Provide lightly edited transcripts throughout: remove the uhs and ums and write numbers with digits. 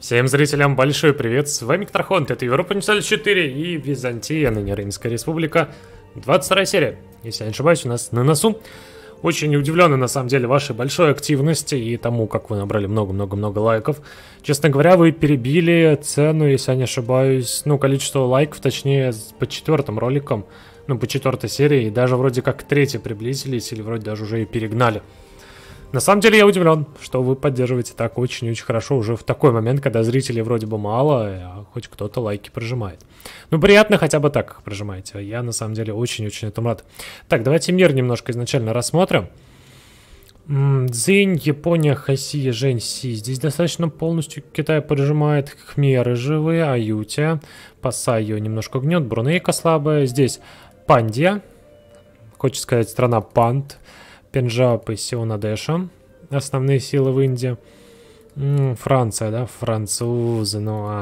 Всем зрителям большой привет, с вами Ктархонт, это Европа Универсаль 4 и Византия, ныне Римская Республика, 22 серия. Если я не ошибаюсь, у нас на носу. Очень удивлены на самом деле вашей большой активности и тому, как вы набрали много-много-много лайков. Честно говоря, вы перебили цену, если я не ошибаюсь, количество лайков, точнее, по 4 роликам, по 4 серии, и даже вроде как к 3 приблизились, или вроде даже уже и перегнали. На самом деле я удивлен, что вы поддерживаете так очень-очень хорошо уже в такой момент, когда зрителей вроде бы мало, а хоть кто-то лайки прожимает. Приятно хотя бы так их прожимаете. Я на самом деле очень-очень этому рад. Так, давайте мир немножко изначально рассмотрим. Цзинь, Япония, Хасия, Жэньси. Здесь достаточно полностью Китай поджимает. Хмеры живые, Аютия. Пасай ее немножко гнет. Брунейка слабая. Здесь Пандия. Хочется сказать страна Панд. Пенджаб и Сионадеша. Основные силы в Индии. Франция, да? Французы,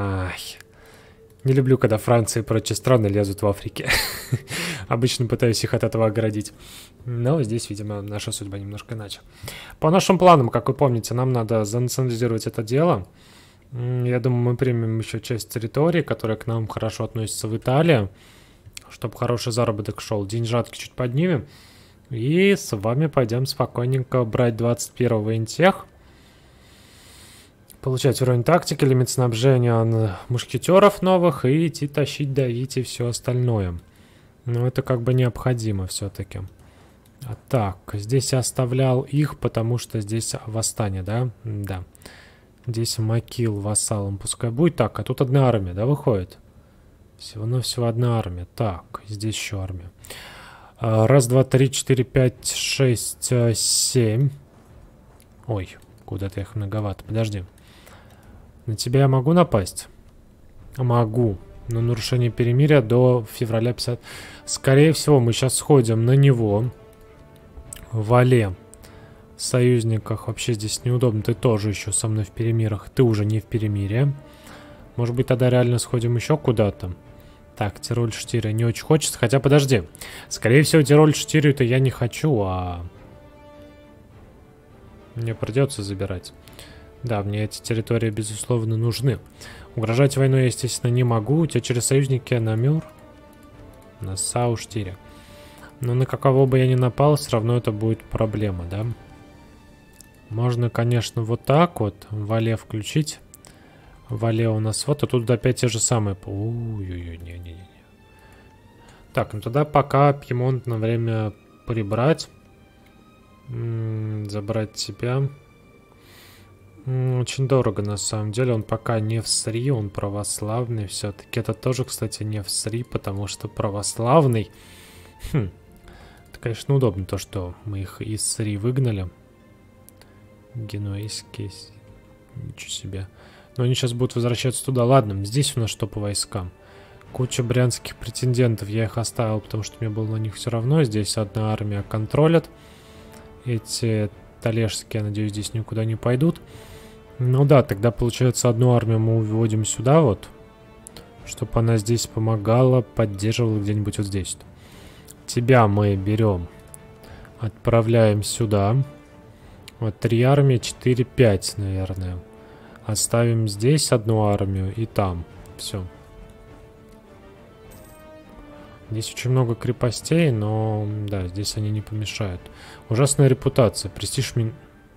Не люблю, когда Франция и прочие страны лезут в Африке. Обычно пытаюсь их от этого оградить. Но здесь, видимо, наша судьба немножко иначе. По нашим планам, как вы помните, нам надо занационализировать это дело. Я думаю, мы примем еще часть территории, которая к нам хорошо относится в Италии. Чтобы хороший заработок шел. Деньжатки чуть поднимем. И с вами пойдем спокойненько брать 21-го интех. Получать уровень тактики, лимит снабжения мушкетеров новых и идти тащить, давить и все остальное. Но это как бы необходимо все-таки. Так, здесь я оставлял их, потому что здесь восстание, да? Да. Здесь Макил вассалом пускай будет. Так, а тут одна армия, да, выходит? Всего-навсего одна армия. Так, здесь еще армия. Раз, два, три, четыре, пять, шесть, 7. Ой, куда-то их многовато. Подожди. На тебя я могу напасть? Могу. Но нарушение перемирия до февраля 50. Скорее всего, мы сейчас сходим на него. Вале. В союзниках. Вообще здесь неудобно. Ты тоже еще со мной в перемирах. Ты уже не в перемирии. Может быть, тогда реально сходим еще куда-то. Так, Тироль 4 не очень хочется. Хотя, подожди. Скорее всего, Тироль 4-то я не хочу, а... Мне придется забирать. Да, мне эти территории, безусловно, нужны. Угрожать войной я, естественно, не могу. У тебя через союзники на Мюр. На Сау-4. Но на какого бы я ни напал, все равно это будет проблема, да? Можно, конечно, вот так вот Вале включить. Вале у нас вот, а тут опять те же самые. Ой-ой-ой, не-не-не. Так, тогда пока Пьемонт на время прибрать. Забрать тебя. Очень дорого на самом деле. Он пока не в СРИ, он православный все-таки. Это тоже, кстати, не в СРИ, потому что православный. Это, конечно, удобно то, что мы их из СРИ выгнали. Генуэзские. Ничего себе. Но они сейчас будут возвращаться туда. Ладно, здесь у нас что по войскам? Куча брянских претендентов. Я их оставил, потому что мне было на них все равно. Здесь одна армия контролят. Эти талежские, я надеюсь, здесь никуда не пойдут. Ну да, тогда получается одну армию мы выводим сюда вот. Чтобы она здесь помогала, поддерживала где-нибудь вот здесь. Тебя мы берем. Отправляем сюда. Вот 3 армии, 4, 5, наверное. Оставим здесь одну армию и там. Все. Здесь очень много крепостей, но да, здесь они не помешают. Ужасная репутация. Престиж min...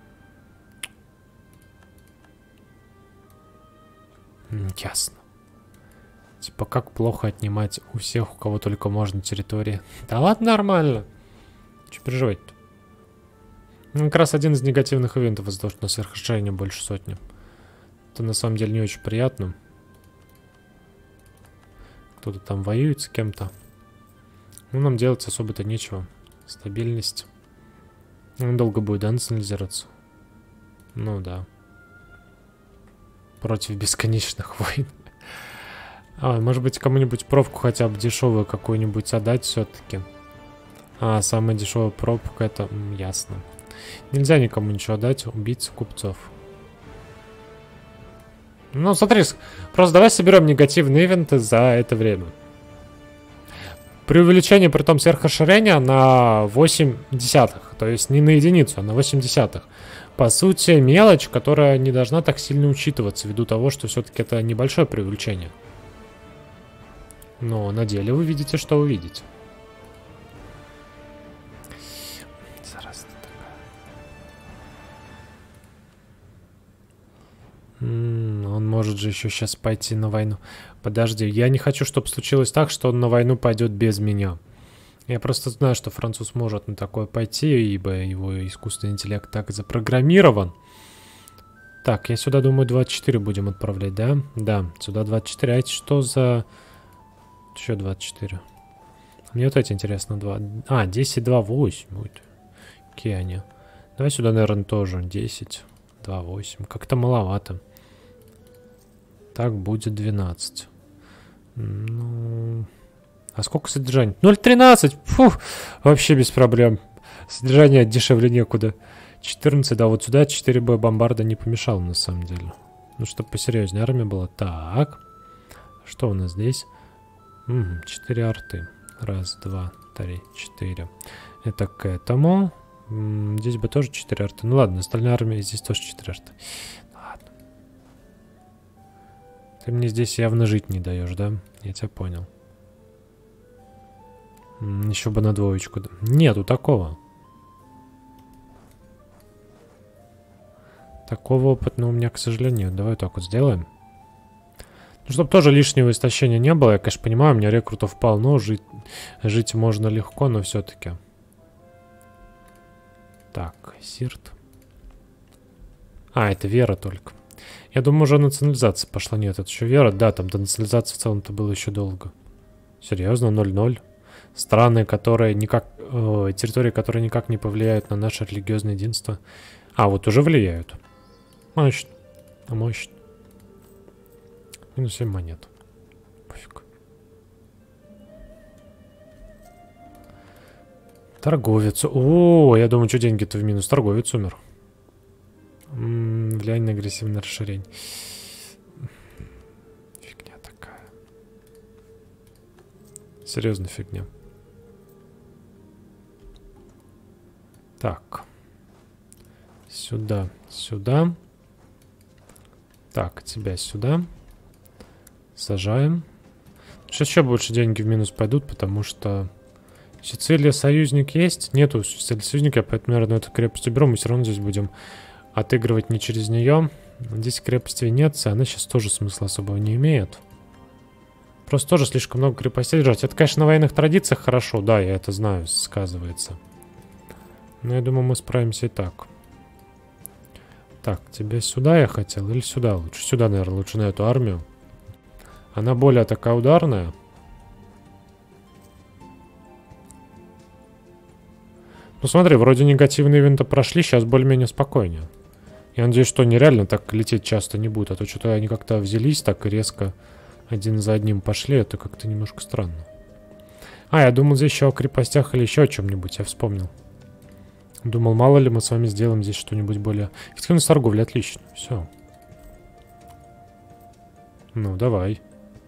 Ясно. Типа как плохо отнимать у всех, у кого только можно территории. Да ладно, нормально. Че переживать-то? Как раз один из негативных ивентов из-за того, что на сверхрасширение больше сотни. Это на самом деле не очень приятно. Кто-то там воюет с кем-то. Нам делать особо-то нечего. Стабильность. Он долго будет, да, национализироваться? Ну да. Против бесконечных войн. Может быть, кому-нибудь пробку хотя бы дешевую какую-нибудь отдать все-таки. Самая дешевая пробка, это ясно. Нельзя никому ничего отдать. Убийца купцов. Смотри, просто давай соберем негативные ивенты за это время. При увеличении, при том сверхрасширения на 0,8, то есть не на единицу, а на 0,8. По сути, мелочь, которая не должна так сильно учитываться, ввиду того, что все-таки это небольшое привлечение. Но на деле вы видите, что вы видите. Зараза такая. Он может же еще сейчас пойти на войну. Подожди, я не хочу, чтобы случилось так, что он на войну пойдет без меня. Я просто знаю, что француз может на такое пойти, ибо его искусственный интеллект так запрограммирован. Так, я сюда, думаю, 24 будем отправлять, да? Да, сюда 24. А это что за... Еще 24. Мне вот эти интересно. 2... А, 10, 2, 8 будет. Какие они? Давай сюда, наверное, тоже 10, 2, 8. Как-то маловато. Так, будет 12. Ну... А сколько содержания? 0,13! Фух, вообще без проблем. Содержание дешевле некуда. 14, да, вот сюда 4 бомбарда не помешало, на самом деле. Ну, чтобы посерьезнее армия была. Так. Что у нас здесь? 4 арты. Раз, два, три, 4. Это к этому. Здесь бы тоже 4 арты. Ну ладно, остальная армия, здесь тоже 4 арты. Ладно. Ты мне здесь явно жить не даешь, да? Я тебя понял. Еще бы на двоечку. Нету такого. Такого опыта у меня, к сожалению, нет. Давай вот так вот сделаем. Ну, чтобы тоже лишнего истощения не было. Я, конечно, понимаю, у меня рекрутов полно. Жить можно легко, но все-таки. Так, Сирт. А, это Вера только. Я думаю, уже национализация пошла. Нет, это еще Вера. Да, там до национализации в целом-то было еще долго. Серьезно, 0-0. Страны, которые никак... территории, которые никак не повлияют на наше религиозное единство. А, вот уже влияют. Мощно. А мощно. Минус 7 монет. Пофиг. Торговец. О, я думаю, что деньги-то в минус. Торговец умер. Влияние на агрессивное расширение. Фигня такая. Серьезно, фигня. Так. Сюда, сюда. Так, тебя сюда. Сажаем. Сейчас еще больше деньги в минус пойдут, потому что... Сицилия союзник есть? Нету Сицилии союзника, поэтому, наверное, эту крепость уберем. Мы все равно здесь будем отыгрывать не через нее. Здесь крепости Венеция, она сейчас тоже смысла особого не имеет. Просто тоже слишком много крепостей держать. Это, конечно, на военных традициях хорошо, да, я это знаю, сказывается. Но я думаю, мы справимся и так. Так, тебя сюда я хотел или сюда лучше? Сюда, наверное, лучше на эту армию. Она более такая ударная. Ну смотри, вроде негативные ивенты прошли, сейчас более-менее спокойнее. Я надеюсь, что нереально так лететь часто не будет, а то что-то они как-то взялись так и резко один за одним пошли, это как-то немножко странно. А, я думал здесь еще о крепостях или еще о чем-нибудь, я вспомнил. Думал, мало ли мы с вами сделаем здесь что-нибудь более... Эффективность торговли, отлично, все. Ну, давай.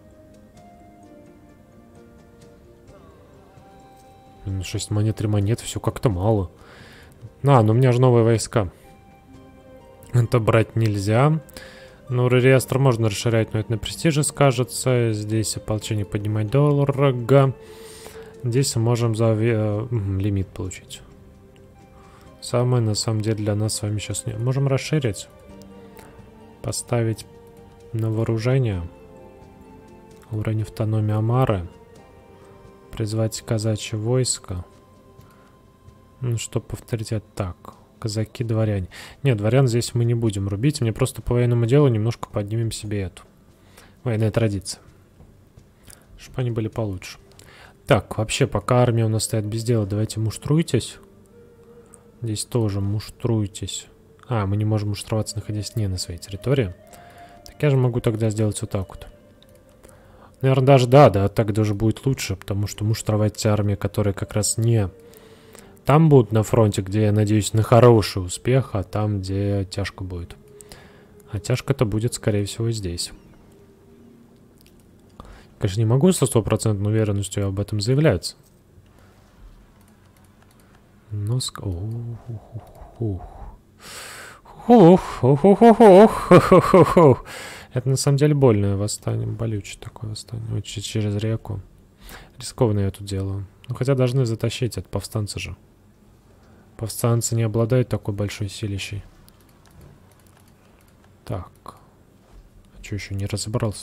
6 монет, 3 монеты, все как-то мало. А, ну у меня же новые войска. Это брать нельзя. Ну, реестр можно расширять, но это на престиже скажется. Здесь ополчение поднимать дорого. Здесь мы можем за лимит получить. Самое, на самом деле, для нас с вами сейчас не... Можем расширить. Поставить на вооружение. Уровень автономии Амары. Призвать казачье войско. Ну, чтобы повторить это так. Казаки, дворяне. Нет, дворян здесь мы не будем рубить. Мне просто по военному делу немножко поднимем себе эту. Военная традиция. Чтобы они были получше. Так, вообще, пока армия у нас стоит без дела, давайте муштруйтесь. Здесь тоже муштруйтесь. А, мы не можем муштроваться, находясь не на своей территории. Так я же могу тогда сделать вот так вот. Наверное, даже да, так даже будет лучше, потому что муштровать те армии, которые как раз не там будут на фронте, где, я надеюсь, на хороший успех, а там, где тяжко будет. А тяжко-то будет, скорее всего, здесь. Конечно, не могу со стопроцентной уверенностью об этом заявляться. Но... Ух, ух, ух, ух, ух, ух, ух, ух, ух. Это на самом деле больное восстание, болючее такое восстание. Вот через реку. Рискованно я тут делаю. Ну хотя должны затащить, это повстанцы же. Повстанцы не обладают такой большой силищей. Так. А что еще не разобрался?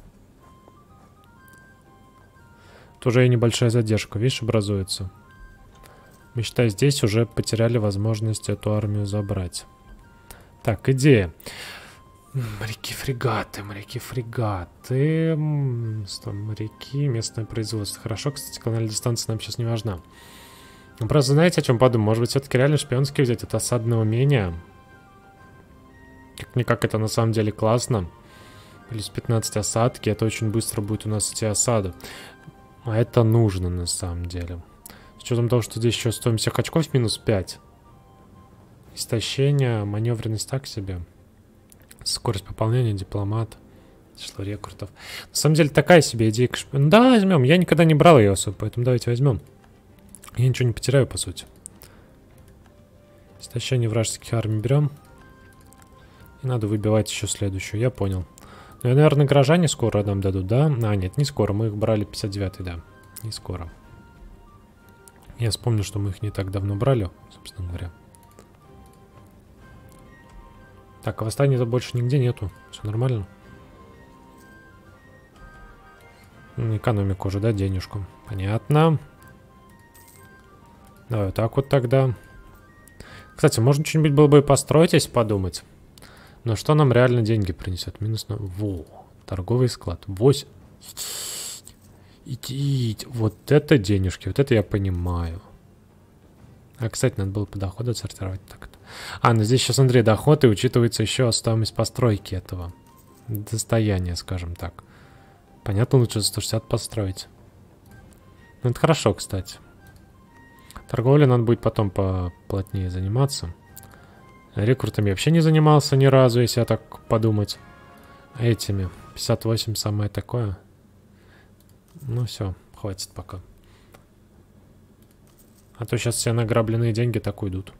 Тоже и небольшая задержка, видишь, образуется. Мы, считай, здесь уже потеряли возможность эту армию забрать. Так, идея. Моряки-фрегаты, моряки-фрегаты. Моряки, местное производство. Хорошо, кстати, канальная дистанция нам сейчас не важна. Ну, просто знаете, о чем подумал? Может быть, все-таки реально шпионский взять это осадное умение? Как-никак это на самом деле классно. Плюс 15 осадки. Это очень быстро будет у нас идти осада. А это нужно на самом деле. С учетом того, что здесь еще стоимость всех очков минус 5. Истощение, маневренность так себе. Скорость пополнения, дипломат. Число рекрутов. На самом деле такая себе идея. Ну, да, возьмем. Я никогда не брал ее особо, поэтому давайте возьмем. Я ничего не потеряю, по сути. Истощение вражеских армий берем. И надо выбивать еще следующую. Я понял. Ну и, наверное, горожане скоро нам дадут, да? А, нет, не скоро. Мы их брали 59-й, да. Не скоро. Я вспомнил, что мы их не так давно брали, собственно говоря. Так, а восстания-то больше нигде нету. Все нормально. Экономику уже, да, денежку. Понятно. Давай вот так вот тогда. Кстати, можно что-нибудь было бы и построить, если подумать. Но что нам реально деньги принесет? Минус 0. Во, торговый склад. 8. Идите. Вот это денежки. Вот это я понимаю. А, кстати, надо было по доходу отсортировать. Так. А, ну здесь сейчас, Андрей, доход, и учитывается еще стоимость постройки этого. Достояния, скажем так. Понятно, лучше за 160 построить. Ну, это хорошо, кстати. Торговлей надо будет потом поплотнее заниматься. Рекрутами я вообще не занимался ни разу, если я так подумать. Этими. 58 самое такое. Ну все, хватит пока. А то сейчас все награбленные деньги так уйдут.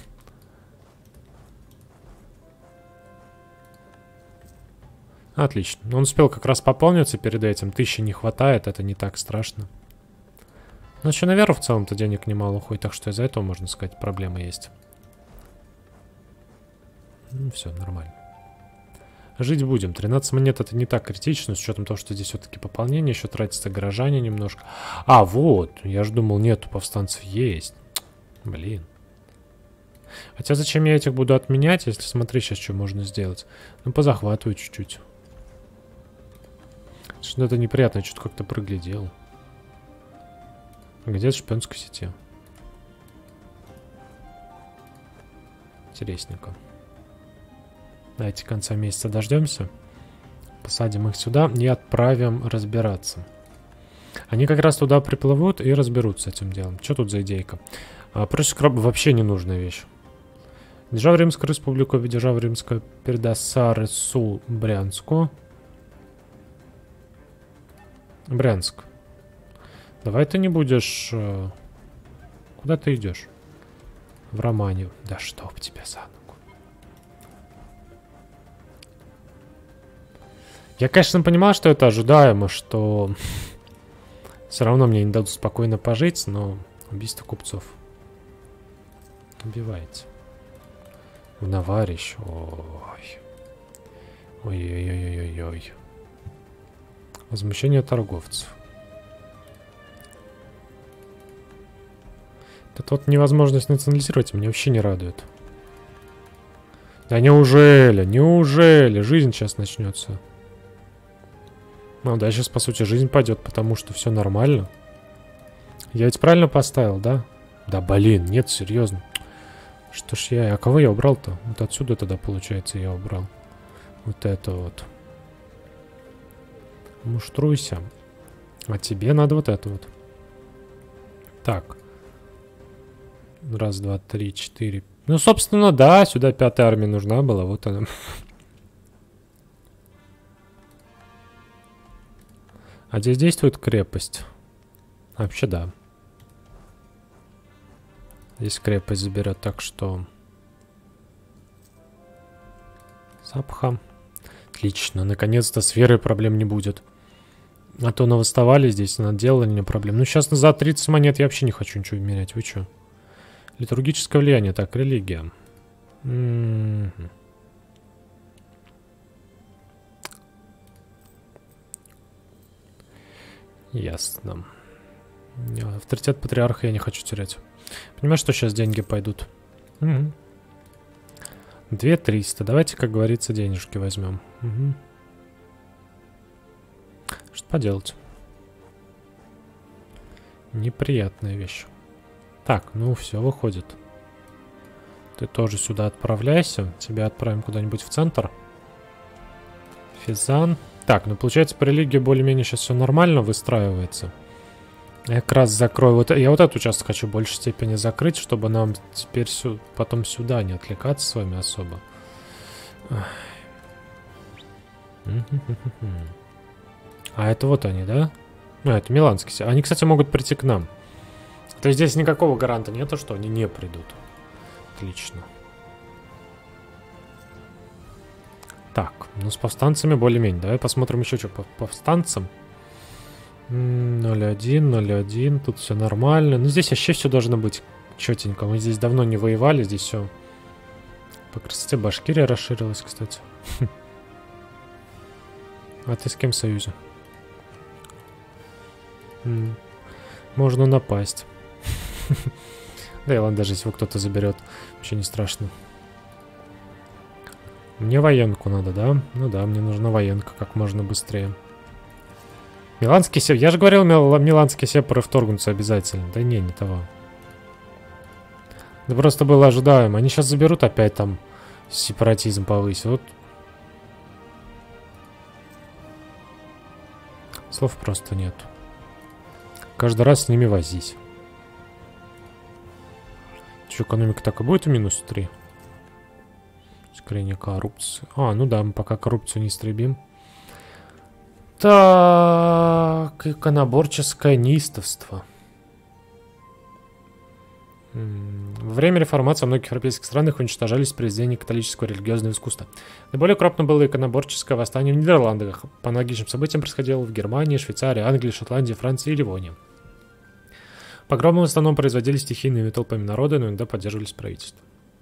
Отлично. Он успел как раз пополниться перед этим. 1000 не хватает, это не так страшно. Ну, еще на веру в целом-то денег немало уходит, так что из-за этого, можно сказать, проблема есть. Ну, все, нормально. Жить будем. 13 монет это не так критично, с учетом того, что здесь все-таки пополнение, еще тратится горожане немножко. А, вот, я же думал, нету, повстанцев есть. Блин. Хотя зачем я этих буду отменять, если смотри, сейчас что можно сделать? Ну, позахватываю чуть-чуть. Что-то это неприятно, я что-то как-то проглядел. Где шпионской сети? Интересненько. Давайте конца месяца дождемся. Посадим их сюда и отправим разбираться. Они как раз туда приплывут и разберутся с этим делом. Что тут за идейка? Проще краба вообще ненужная вещь. Держава Римскую республику, держава Римская передаст Сарысу Брянску. Брянск. Давай ты не будешь... Куда ты идешь? В Романию. Да чтоб тебя за ногу. Я, конечно, понимал, что это ожидаемо, что все равно мне не дадут спокойно пожить, но убийство купцов. Убиваете. В Наваре еще. Ой. Ой-ой-ой-ой-ой. Возмущение торговцев. Это вот невозможность национализировать меня вообще не радует. Да неужели? Неужели? Жизнь сейчас начнется. Ну да, сейчас по сути жизнь пойдет, потому что все нормально. Я ведь правильно поставил, да? Да блин, нет, серьезно. Что ж я... А кого я убрал-то? Вот отсюда тогда, получается, я убрал. Вот это вот. Муштруйся. А тебе надо вот это вот. Так. Раз, два, три, четыре. Ну, собственно, да, сюда 5-я армия нужна была. Вот она. А здесь действует крепость. Вообще, да. Здесь крепость заберет, так что... Сапха. Отлично, наконец-то с верой проблем не будет. А то навыставали здесь, наделали мне проблем. Ну, сейчас за 30 монет я вообще не хочу ничего менять. Вы что? Литургическое влияние. Так, религия. Ясно. Авторитет патриарха я не хочу терять. Понимаешь, что сейчас деньги пойдут? 2300. Давайте, как говорится, денежки возьмем. Что поделать? Неприятная вещь. Так, ну все, выходит. Ты тоже сюда отправляйся. Тебя отправим куда-нибудь в центр. Физан. Так, ну получается по религии более-менее сейчас все нормально выстраивается. Я как раз закрою. Вот, я вот этот участок хочу в большей степени закрыть, чтобы нам теперь потом сюда не отвлекаться с вами особо. А это вот они, да? А, это миланский север. Они, кстати, могут прийти к нам. То есть здесь никакого гаранта нету, что они не придут. Отлично. Так, ну с повстанцами более-менее. Давай посмотрим еще что по повстанцам. 0-1, 0-1. Тут все нормально. Ну здесь вообще все должно быть четенько. Мы здесь давно не воевали. Здесь все по красоте. Башкирия расширилась, кстати. А ты с кем в союзе? Можно напасть. Да и ладно, даже если его кто-то заберет, вообще не страшно. Мне военку надо, да? Ну да, мне нужна военка как можно быстрее. Миланский север. Я же говорил, миланские сепары вторгнутся обязательно. Да не того. Да просто было ожидаемо. Они сейчас заберут опять там сепаратизм повысить. Вот. Слов просто нет. Каждый раз с ними возись. Че, экономика так и будет в минус 3? Ускорение коррупции. А, ну да, мы пока коррупцию не истребим. Так, иконоборческое неистовство. Во время реформации в многих европейских странах уничтожались произведения католического религиозного искусства. Наиболее крупным было иконоборческое восстание в Нидерландах. По аналогичным событиям происходило в Германии, Швейцарии, Англии, Шотландии, Франции и Ливонии. Погромы в основном производились стихийными толпами народа, но иногда поддерживались правительством.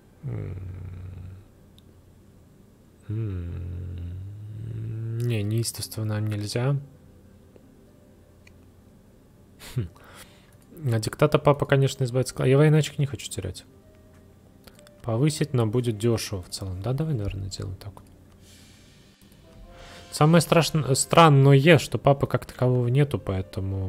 Не, неистовство нам нельзя. А диктата папа, конечно, избавится. Я военачек не хочу терять. Повысить нам будет дешево в целом. Да, давай, наверное, сделаем так. Самое странное, что папы как такового нету, поэтому...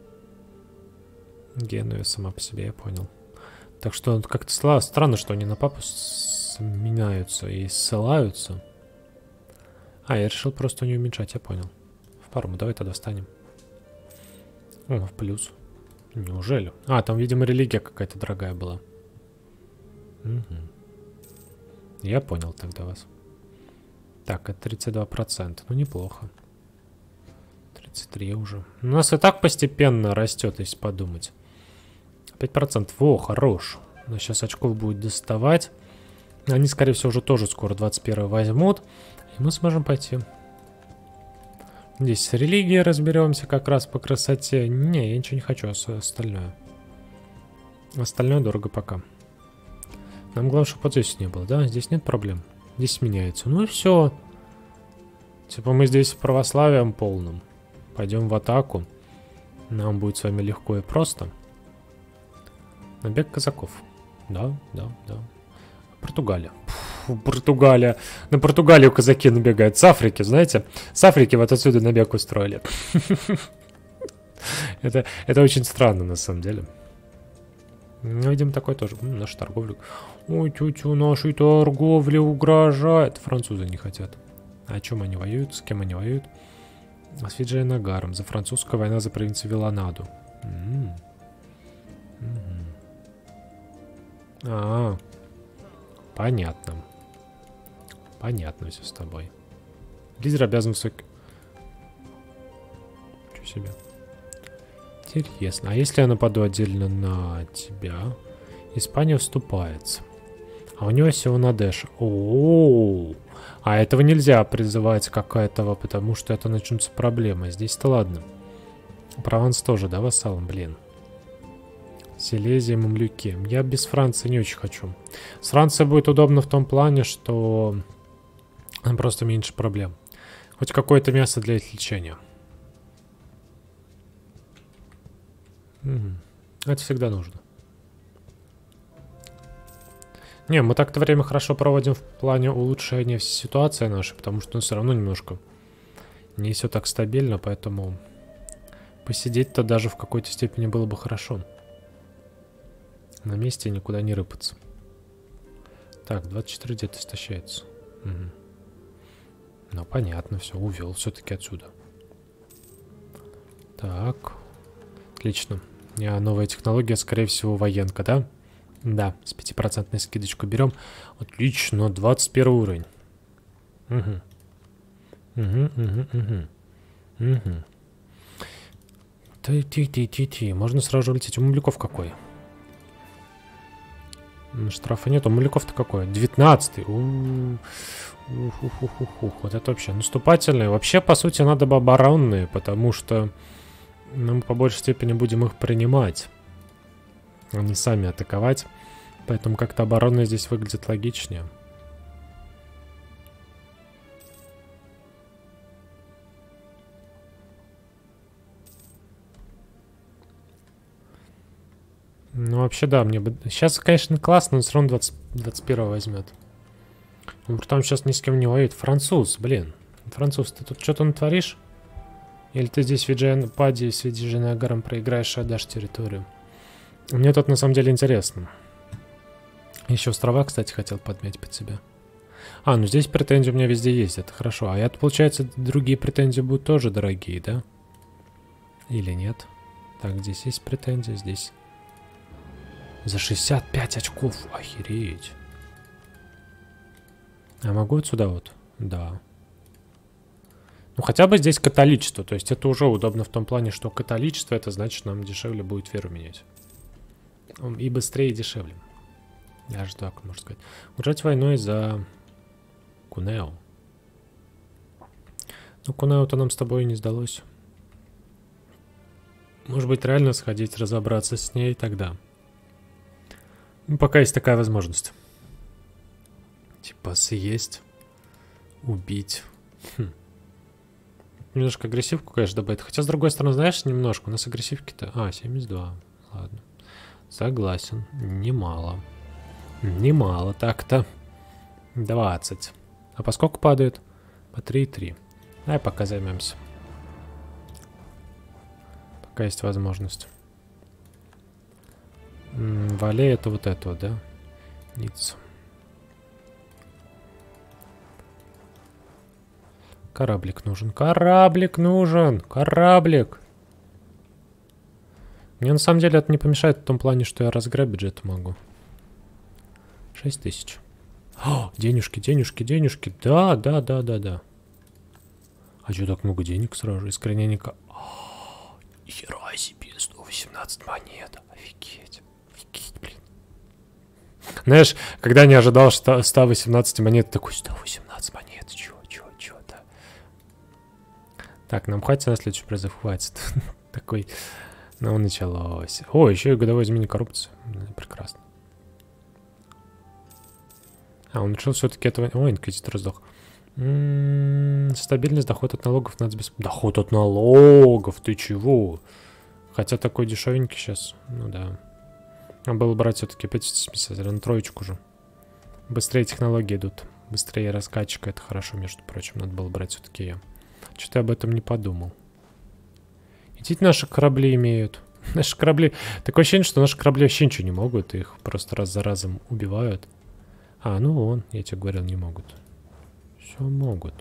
Генуя сама по себе, я понял. Так что как-то странно, что они на папу меняются и ссылаются. А, я решил просто не уменьшать, я понял. В пару, давай тогда встанем. О, в плюс. Неужели? А, там, видимо, религия какая-то дорогая была. Угу. Я понял тогда вас. Так, это 32%. Ну, неплохо. 33 уже. У нас и так постепенно растет, если подумать. 5%. Во, хорош. У нас сейчас очков будет доставать. Они, скорее всего, уже тоже скоро 21 возьмут. И мы сможем пойти. Здесь с религией разберемся как раз по красоте. Не, я ничего не хочу, остальное. Остальное дорого пока. Нам главное, чтобы вот здесь не было, да? Здесь нет проблем. Здесь меняется. Ну и все. Типа мы здесь православием полным. Пойдем в атаку. Нам будет с вами легко и просто. Набег казаков. Да. Португалия. Португалия. На Португалию казаки набегают. С Африки, знаете? С Африки вот отсюда набег устроили. Это очень странно, на самом деле. Видимо, такой тоже. Наша торговля. Ой, тетю, нашей торговле угрожает. Французы не хотят. А о чем они воюют? С кем они воюют? С Фиджи и Нагаром. За французская война за провинцию Виланаду. Понятно. Понятно все с тобой. Лидер обязан высокий... Чё себе? Интересно. А если я нападу отдельно на тебя? Испания вступается. А у него всего на дэш. О-о-о. А этого нельзя призывать как этого, потому что это начнутся проблемы. Здесь-то ладно. Прованс тоже, да, вассалом, блин. Силезия, мамлюки. Я без Франции не очень хочу. С Францией будет удобно в том плане, что просто меньше проблем. Хоть какое-то место для их лечения. Это всегда нужно. Не, мы так-то время хорошо проводим в плане улучшения ситуации нашей, потому что все равно немножко не все так стабильно, поэтому посидеть-то даже в какой-то степени было бы хорошо. На месте никуда не рыпаться. Так, 24 где-то истощается. Угу. Ну, понятно, все, увел все-таки отсюда. Так. Отлично. Новая технология, скорее всего, военка, да? Да, с 5% скидочку берем. Отлично, 21 уровень. Угу. Угу. Ти. Можно сразу же улететь. У мамлюков какой? Штрафа нет. У мамлюков-то какой? 19-й. Вот это вообще наступательные. Вообще, по сути, надо бы оборонные, потому что мы по большей степени будем их принимать, а не сами атаковать. Поэтому как-то оборонные здесь выглядит логичнее. Ну, вообще, да, мне бы... Сейчас, конечно, классно, но все равно 21 возьмет. Он при том сейчас ни с кем не воюет. Француз, блин. Француз, ты тут что-то натворишь? Или ты здесь в Виджианпаде с Виджианагаром проиграешь и отдашь территорию? Мне тут на самом деле интересно. Еще острова, кстати, хотел подмять под себя. А, ну здесь претензии у меня везде есть, это хорошо. А это, получается, другие претензии будут тоже дорогие, да? Или нет? Так, здесь есть претензии, здесь... За 65 очков, охереть. А могу отсюда вот? Да. Ну, хотя бы здесь католичество. То есть это уже удобно в том плане, что католичество, это значит, нам дешевле будет веру менять. И быстрее, и дешевле. Даже так, можно сказать. Удержать войной за Кунео. Ну, Кунео-то нам с тобой не сдалось. Может быть, реально сходить, разобраться с ней тогда. Ну, пока есть такая возможность. Типа съесть, убить. Немножко агрессивку, конечно, добавит. Хотя, с другой стороны, знаешь, немножко. У нас агрессивки-то... А, 72. Ладно. Согласен. Немало. Немало так-то. 20. А по сколько падает? По 3,3. Давай пока займемся. Пока есть возможность. Вале это вот это, да? Ницца. Кораблик нужен. Кораблик нужен. Кораблик. Мне на самом деле это не помешает в том плане, что я разграбить это могу. 6000. О, денежки, денежки, денежки. Да. А что так много денег сразу? Искоренение... Хера себе, 118 монет. Офигеть. Офигеть, блин. Знаешь, когда не ожидал 118 монет, такой 118 монет. Чё-то. Так, нам хватит на следующий призыв? Хватит. Такой... Ну, началось. О, еще и годовое изменение коррупции. Прекрасно. А, он решил все-таки этого... Ой, инквизитор сдох. Стабильность, доход от налогов надо без... Доход от налогов, ты чего? Хотя такой дешевенький сейчас. Ну да. Надо было брать все-таки 570, на троечку же. Быстрее технологии идут. Быстрее раскачка, это хорошо, между прочим. Надо было брать все-таки ее. Что-то я об этом не подумал. Идите, наши корабли имеют. Наши корабли... Такое ощущение, что наши корабли вообще ничего не могут. Их просто раз за разом убивают. А, ну вон, я тебе говорил, не могут. Все могут.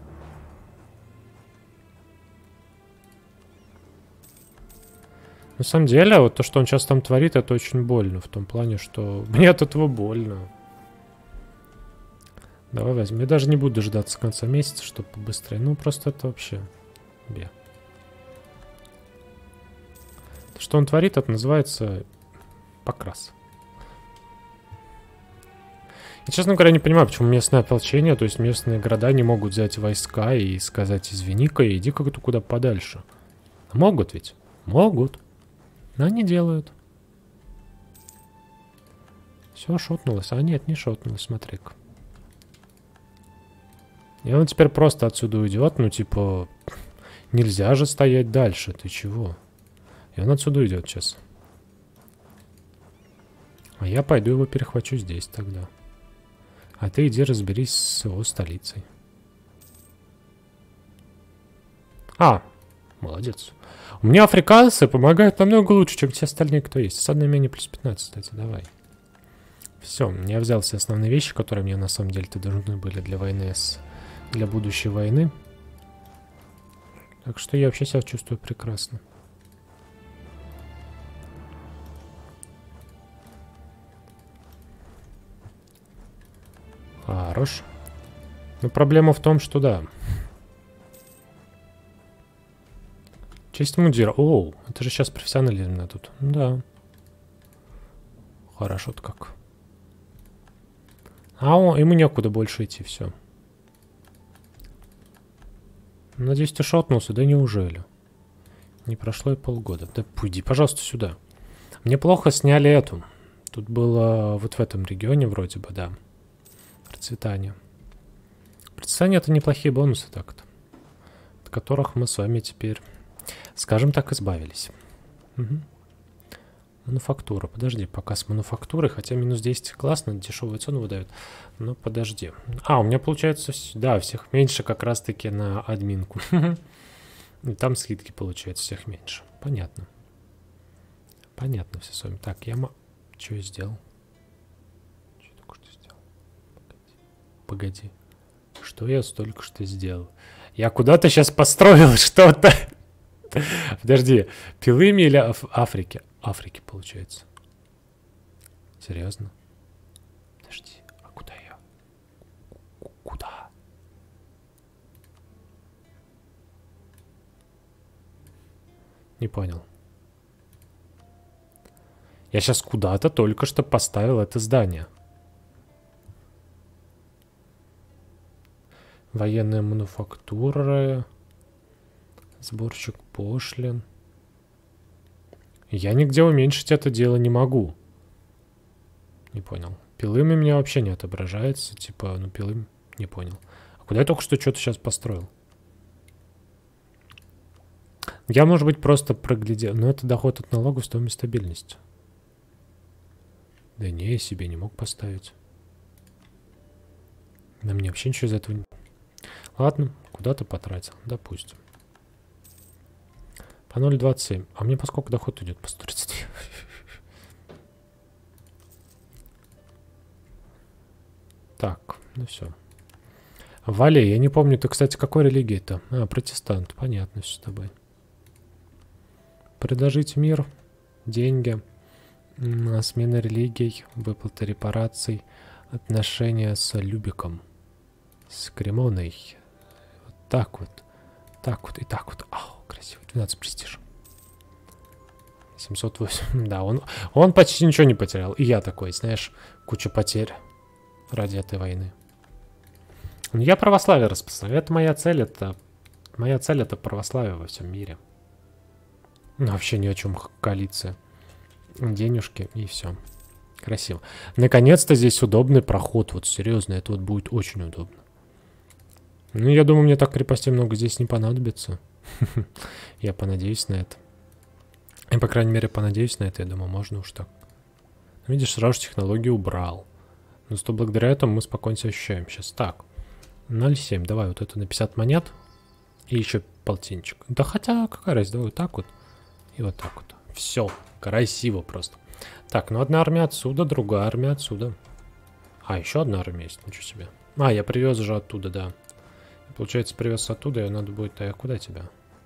На самом деле, вот то, что он сейчас там творит, это очень больно. В том плане, что мне от этого больно. Давай возьмем. Я даже не буду дожидаться конца месяца, чтобы побыстрее. Ну, просто это вообще... Бе. То, что он творит, это называется покрас. Я, честно говоря, не понимаю, почему местное ополчение, то есть местные города не могут взять войска и сказать: извини-ка, иди-ка ты куда подальше. Могут ведь? Могут. Но они делают. Все шотнулось. А нет, не шотнулось, смотри-ка. И он теперь просто отсюда уйдет, ну типа... Нельзя же стоять дальше, ты чего? И он отсюда уйдет сейчас. А я пойду его перехвачу здесь тогда. А ты иди разберись с его столицей. А, молодец. У меня африканцы помогают намного лучше, чем все остальные, кто есть. С одной менее плюс 15, кстати, давай. Все, я взял все основные вещи, которые мне на самом деле-то нужны были для войны, для будущей войны. Так что я вообще себя чувствую прекрасно. Хорош. Но проблема в том, что да. Честь мундира. Оу, это же сейчас профессионализм тут. Да. Хорошо-то как. А ему некуда больше идти, все. Надеюсь, ты шотнулся, да неужели? Не прошло и полгода. Да пойди, пожалуйста, сюда. Мне плохо сняли эту. Тут было вот в этом регионе вроде бы, да. Процветание. Процветание — это неплохие бонусы так-то. От которых мы с вами теперь, скажем так, избавились. Угу. Мануфактура. Подожди, пока с мануфактурой, хотя минус 10 классно, дешевую цену выдают. Но подожди. А, у меня получается, да, всех меньше как раз-таки на админку. И там скидки получается всех меньше. Понятно. Понятно все с вами. Так, я... Что я сделал? Что я только что сделал? Погоди. Что я только что сделал? Я куда-то сейчас построил что-то. Подожди. Пилыми или Африки? Африки, получается. Серьезно? Подожди, а куда я? Куда? Не понял. Я сейчас куда-то только что поставил это здание. Военная мануфактура. Сборщик пошлин. Я нигде уменьшить это дело не могу. Не понял. Пилым у меня вообще не отображается. Типа, ну пилым не понял. А куда я только что что-то сейчас построил? Я, может быть, просто проглядел. Но это доход от налогов, стоимость стабильности. Да не, я себе не мог поставить. Да мне вообще ничего из этого не... Ладно, куда-то потратил. Допустим. По 0,27. А мне поскольку доход идет? По 132. Так, ну все. Вале, я не помню, ты, кстати, какой религии это? А, протестант. Понятно все с тобой. Предложить мир, деньги, смена религий, выплата репараций, отношения с Любиком, с Кремоной. Вот так вот. Так вот и так вот. Ау, красиво. 12 престиж. 708. Да, он почти ничего не потерял. И я такой, знаешь, куча потерь ради этой войны. Я православие распространяю. Это моя цель. Моя цель — это православие во всем мире. Ну, вообще ни о чем коалиция. Денежки и все. Красиво. Наконец-то здесь удобный проход. Вот серьезно, это вот будет очень удобно. Ну, я думаю, мне так крепостей много здесь не понадобится. Я понадеюсь на это. И, по крайней мере, понадеюсь на это. Я думаю, можно уж так. Видишь, сразу же технологию убрал. Но что благодаря этому мы спокойно себя ощущаем. Сейчас так. 0,7. Давай вот это на 50 монет. И еще полтинчик. Да хотя, какая разница. Давай вот так вот. И вот так вот. Все. Красиво просто. Так, ну одна армия отсюда, другая армия отсюда. А, еще одна армия есть. Ничего себе. А, я привез же оттуда, да. Получается, привез оттуда, и надо будет... А куда тебя?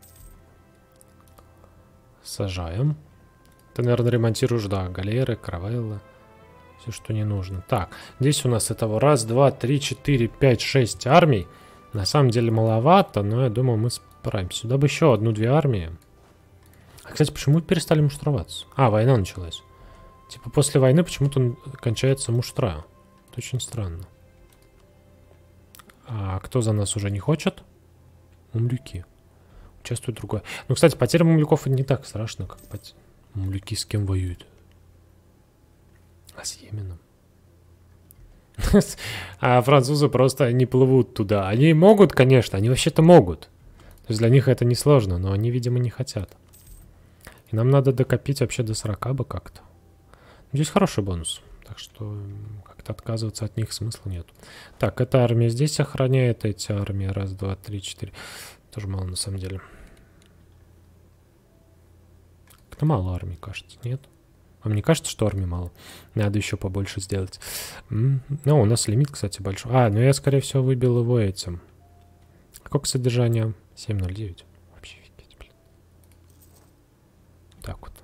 Сажаем. Ты, наверное, ремонтируешь, да, галеры, каравеллы. Все, что не нужно. Так, здесь у нас этого 1, 2, 3, 4, 5, 6 армий. На самом деле маловато, но я думаю, мы справимся. Сюда бы еще 1-2 армии. А, кстати, почему перестали муштроваться? А, война началась. Типа после войны почему-то кончается муштра. Это очень странно. А кто за нас уже не хочет? Мамлюки. Участвует другой. Ну, кстати, потеря мамлюков не так страшно, как мамлюки с кем воюют. А с Йеменом? А французы просто не плывут туда. Они могут, конечно, они вообще-то могут. То есть для них это несложно, но они, видимо, не хотят. И нам надо докопить вообще до 40 бы как-то. Здесь хороший бонус. Так что как-то отказываться от них смысла нет. Так, эта армия здесь охраняет, эти армии. Раз, два, три, четыре. Тоже мало на самом деле. Как-то мало армий, кажется, нет? Вам не кажется, что армии мало? Надо еще побольше сделать. Ну, у нас лимит, кстати, большой. А, ну я, скорее всего, выбил его этим. Сколько содержания? 7.09. Вообще офигеть, блин. Так вот.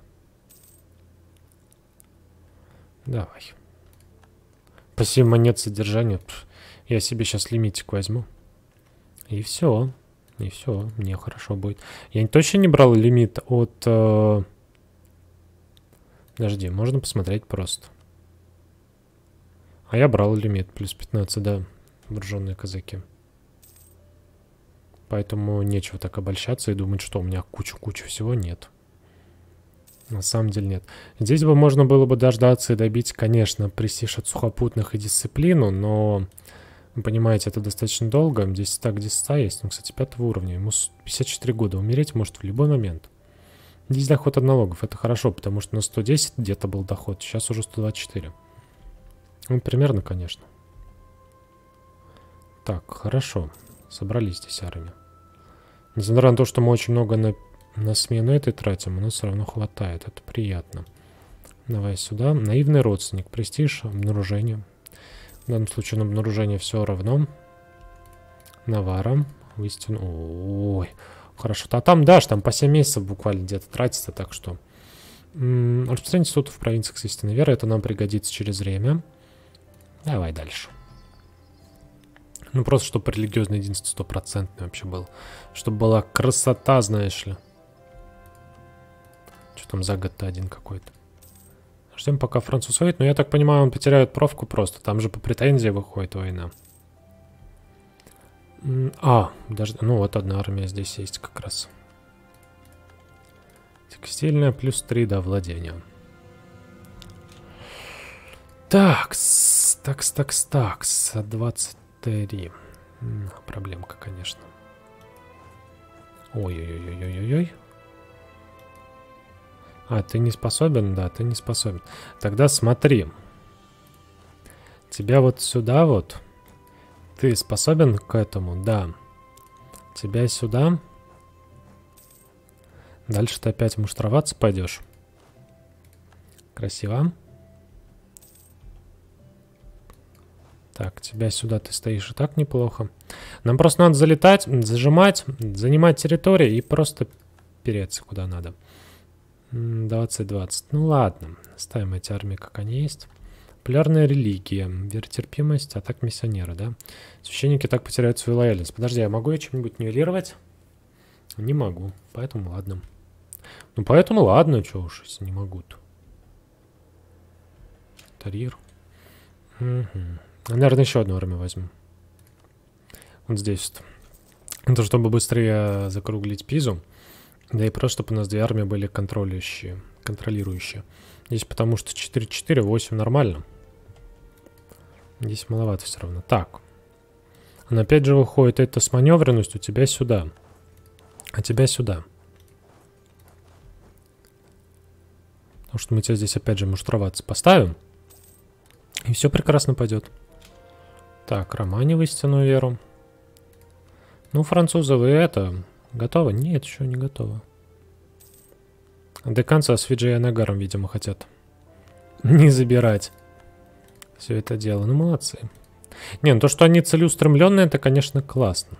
Давай. По 7 монет содержания. Я себе сейчас лимитик возьму. И все. И все. Мне хорошо будет. Я точно не брал лимит от... Подожди, можно посмотреть просто. А я брал лимит. Плюс 15, да. Вооруженные казаки. Поэтому нечего так обольщаться и думать, что у меня куча всего. Нет. На самом деле нет. Здесь бы можно было бы дождаться и добить, конечно, престиж от сухопутных и дисциплину, но, вы понимаете, это достаточно долго. Здесь так 10 есть. Он, кстати, 5 уровня. Ему 54 года. Умереть может в любой момент. Здесь доход от налогов. Это хорошо, потому что на 110 где-то был доход. Сейчас уже 124. Ну, примерно, конечно. Так, хорошо. Собрались здесь армии. Несмотря на то, что мы очень много на смену этой тратим, у нас все равно хватает. Это приятно. Давай сюда. Наивный родственник. Престиж, обнаружение. В данном случае на обнаружение все равно. Навара. В истину. Ой. Хорошо. А там, да, там по 7 месяцев буквально где-то тратится, так что... Распространение институтов в провинциях с истинной верой. Это нам пригодится через время. Давай дальше. Ну, просто, чтобы религиозное единство 100% вообще было. Чтобы была красота, знаешь ли. Что там за год-то один какой-то. Ждем, пока француз выйдет. Но я так понимаю, он потеряет провку просто. Там же по претензии выходит война. Даже... Ну, вот одна армия здесь есть как раз. Текстильная плюс 3 до владения. Такс. 23. Проблемка, конечно. Ой-ой-ой-ой-ой-ой. А, ты не способен? Да, ты не способен. Тогда смотри. Тебя вот сюда вот. Ты способен к этому? Да. Тебя сюда. Дальше ты опять муштроваться пойдешь. Красиво. Так, тебя сюда ты стоишь и так неплохо. Нам просто надо залетать, зажимать, занимать территорию и просто переться куда надо. 20-20. Ну ладно, ставим эти армии, как они есть. Популярная религия, веротерпимость, атак миссионера, да? Священники так потеряют свою лояльность. Подожди, я могу я чем-нибудь нивелировать? Не могу, поэтому ладно. Ну поэтому ладно, что уж, если не могут. Тарьер. Наверное, еще одну армию возьму. Вот здесь вот. Это чтобы быстрее закруглить Пизу. Да и просто, чтобы у нас две армии были контролирующие. Здесь потому что 4-4, 8 нормально. Здесь маловато все равно. Так. Он опять же выходит. Это с маневренностью. Тебя сюда. А тебя сюда. Потому что мы тебя здесь опять же муштроваться поставим. И все прекрасно пойдет. Так, Романе в истинную веру. Ну, французы, вы это... Готовы? Нет, еще не готово. Деканца с Фиджи и Анагаром, видимо, хотят не забирать все это дело. Ну, молодцы. Не, ну то, что они целеустремленные, это, конечно, классно.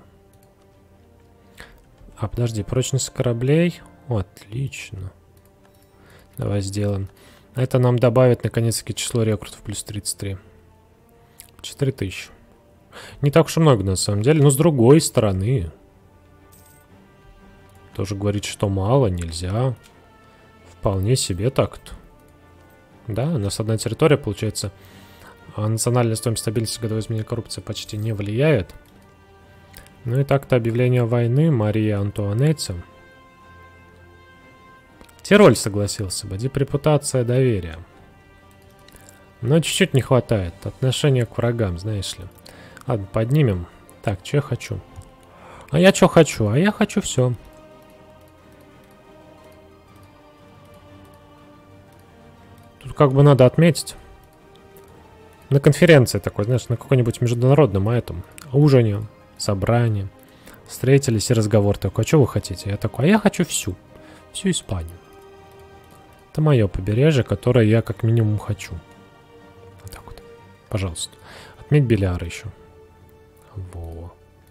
А, подожди, прочность кораблей. О, отлично. Давай сделаем. Это нам добавит, наконец-таки, число рекрутов плюс 33. 4000. Не так уж и много, на самом деле. Но с другой стороны... Тоже говорить, что мало, нельзя. Вполне себе так-то. Да, у нас одна территория, получается, А национальная стоимость стабильности, годовое изменение коррупции почти не влияет. Ну и так-то объявление войны Марии Антуанетте. Тироль согласился бы. Репутация доверия. Но чуть-чуть не хватает. Отношение к врагам, знаешь ли. Ладно, поднимем. Так, что я хочу? А я что хочу? А я хочу все. Тут как бы надо отметить. На конференции такой, знаешь, на какой-нибудь международном этом ужине, собрании. Встретились и разговор такой, а что вы хотите? Я такой, а я хочу всю Испанию. Это мое побережье, которое я как минимум хочу. Вот так вот. Пожалуйста. Отметь Беляра еще. Во.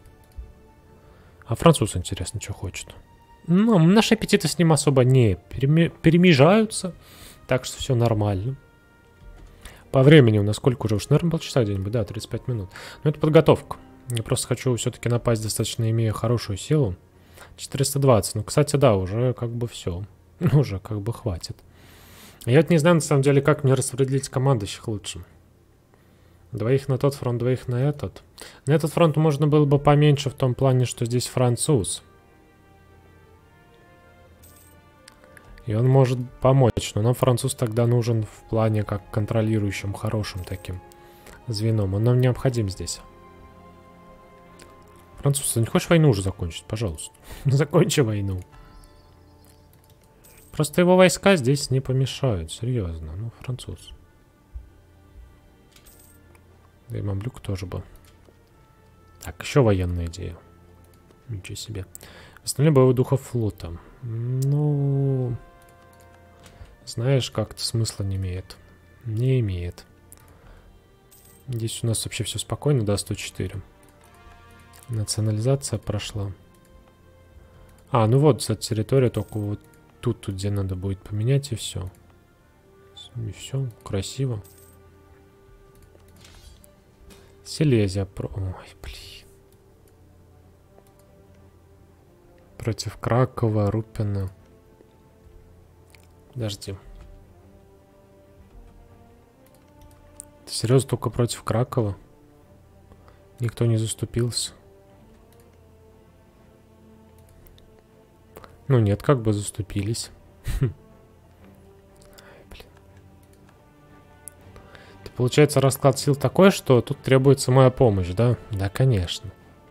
А француз, интересно, что хочет. Ну, наши аппетиты с ним особо не перемежаются. Так что все нормально. По времени у нас сколько уже? Уж, наверное, полчаса где-нибудь. Да, 35 минут. Но это подготовка. Я просто хочу все-таки напасть, достаточно имея хорошую силу. 420. Ну, кстати, да, уже как бы все. Уже как бы хватит. Я вот не знаю, на самом деле, как мне распределить командующих лучше. Двоих на тот фронт, двоих на этот. На этот фронт можно было бы поменьше в том плане, что здесь француз. И он может помочь. Но нам француз тогда нужен в плане как контролирующим, хорошим таким звеном. Он нам необходим здесь. Француз, ты не хочешь войну уже закончить? Пожалуйста. Закончи войну. Просто его войска здесь не помешают. Серьезно. Ну, француз. Да и мамлюк тоже бы. Так, еще военная идея. Ничего себе. Восстановление боевого духа флота. Ну... Знаешь, как-то смысла не имеет. Не имеет. Здесь у нас вообще все спокойно, да, 104. Национализация прошла. А, ну вот, кстати, территория только вот тут, где надо будет поменять, и все. И все, красиво. Силезия. Ой, блин. Против Кракова, Рупина. Подожди. Ты серьезно только против Кракова? Никто не заступился? Ну нет, как бы заступились. Получается, расклад сил такой, что тут требуется моя помощь, да? Да, конечно.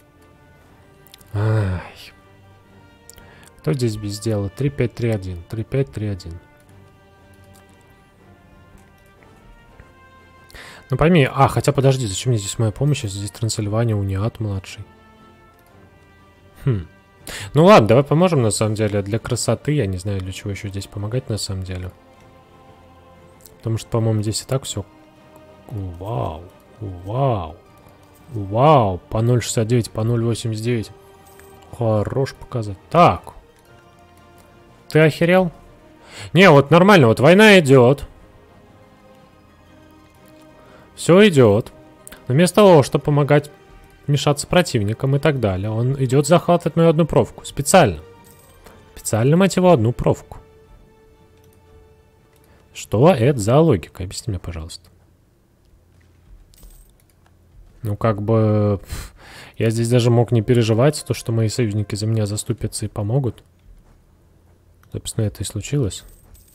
Ай. Кто здесь без дела? 3-5-3-1. 3-5-3-1. Ну пойми, хотя подожди, зачем мне здесь моя помощь, если здесь Трансильвания, Униат младший? Ну ладно, давай поможем на самом деле. Для красоты, я не знаю, для чего еще здесь помогать на самом деле. Потому что, по-моему, здесь и так все. Вау, вау, вау, по 0.69, по 0.89. Хорош показать. Так. Ты охерел? Не, вот нормально, вот война идет. Все идет. Но вместо того, чтобы помогать мешаться противникам и так далее, он идет захватывать мою одну провку. Специально. Специально, мать его, одну провку. Что это за логика? Объясни мне, пожалуйста. Ну, как бы... Я здесь даже мог не переживать, то, что мои союзники за меня заступятся и помогут. Собственно, это и случилось.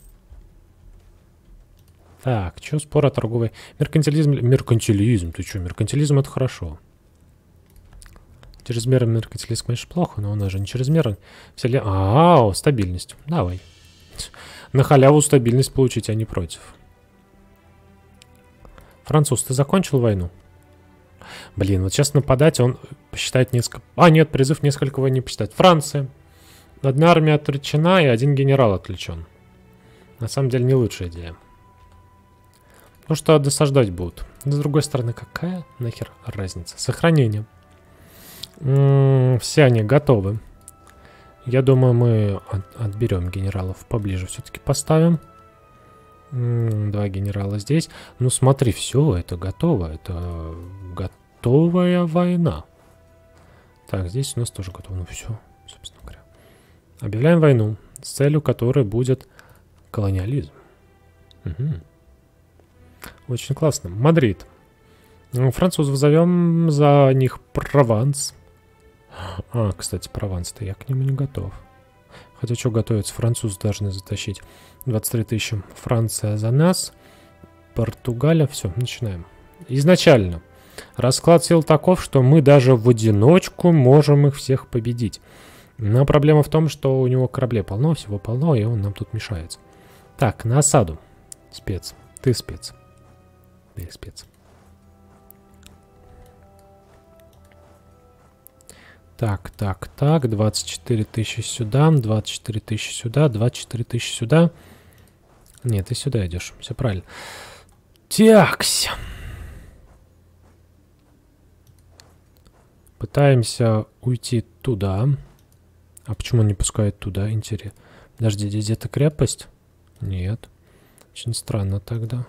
Так, что спор о торговой... Меркантилизм... Меркантилизм, ты что? Меркантилизм — это хорошо. Чрезмерный меркантилизм, конечно, плохо, но у нас же не чрезмерный. Стабильность. Давай. На халяву стабильность получить, а не против. Француз, ты закончил войну? Блин, вот сейчас нападать, он посчитает несколько... нет, призыв несколько не посчитать. Франция. Одна армия отречена и один генерал отвлечен. На самом деле не лучшая идея. Ну что, досаждать будут. Но с другой стороны, какая нахер разница? Сохранение. Все они готовы. Я думаю, мы отберем генералов поближе. Все-таки поставим. 2 генерала здесь. Ну смотри, все, это готово. Это готовая война. Так, здесь у нас тоже готово. Ну все, собственно говоря. Объявляем войну, с целью которой будет колониализм. Угу. Очень классно. Мадрид. Ну, французов зовем за них Прованс. А, кстати, Прованс-то я к нему не готов. Хотя что готовиться, французы должны затащить. 23 тысячи. Франция за нас. Португалия. Все, начинаем. Изначально расклад сил таков, что мы даже в одиночку можем их всех победить. Но проблема в том, что у него кораблей полно, всего полно, и он нам тут мешается. Так, на осаду. Спец. Ты спец. Ты спец. Так, так, так. 24 тысячи сюда, 24 тысячи сюда, 24 тысячи сюда. Нет, ты сюда идешь. Все правильно. Тякс. Пытаемся уйти туда. А почему он не пускает туда? Интересно. Подожди, здесь где-то крепость? Нет. Очень странно тогда.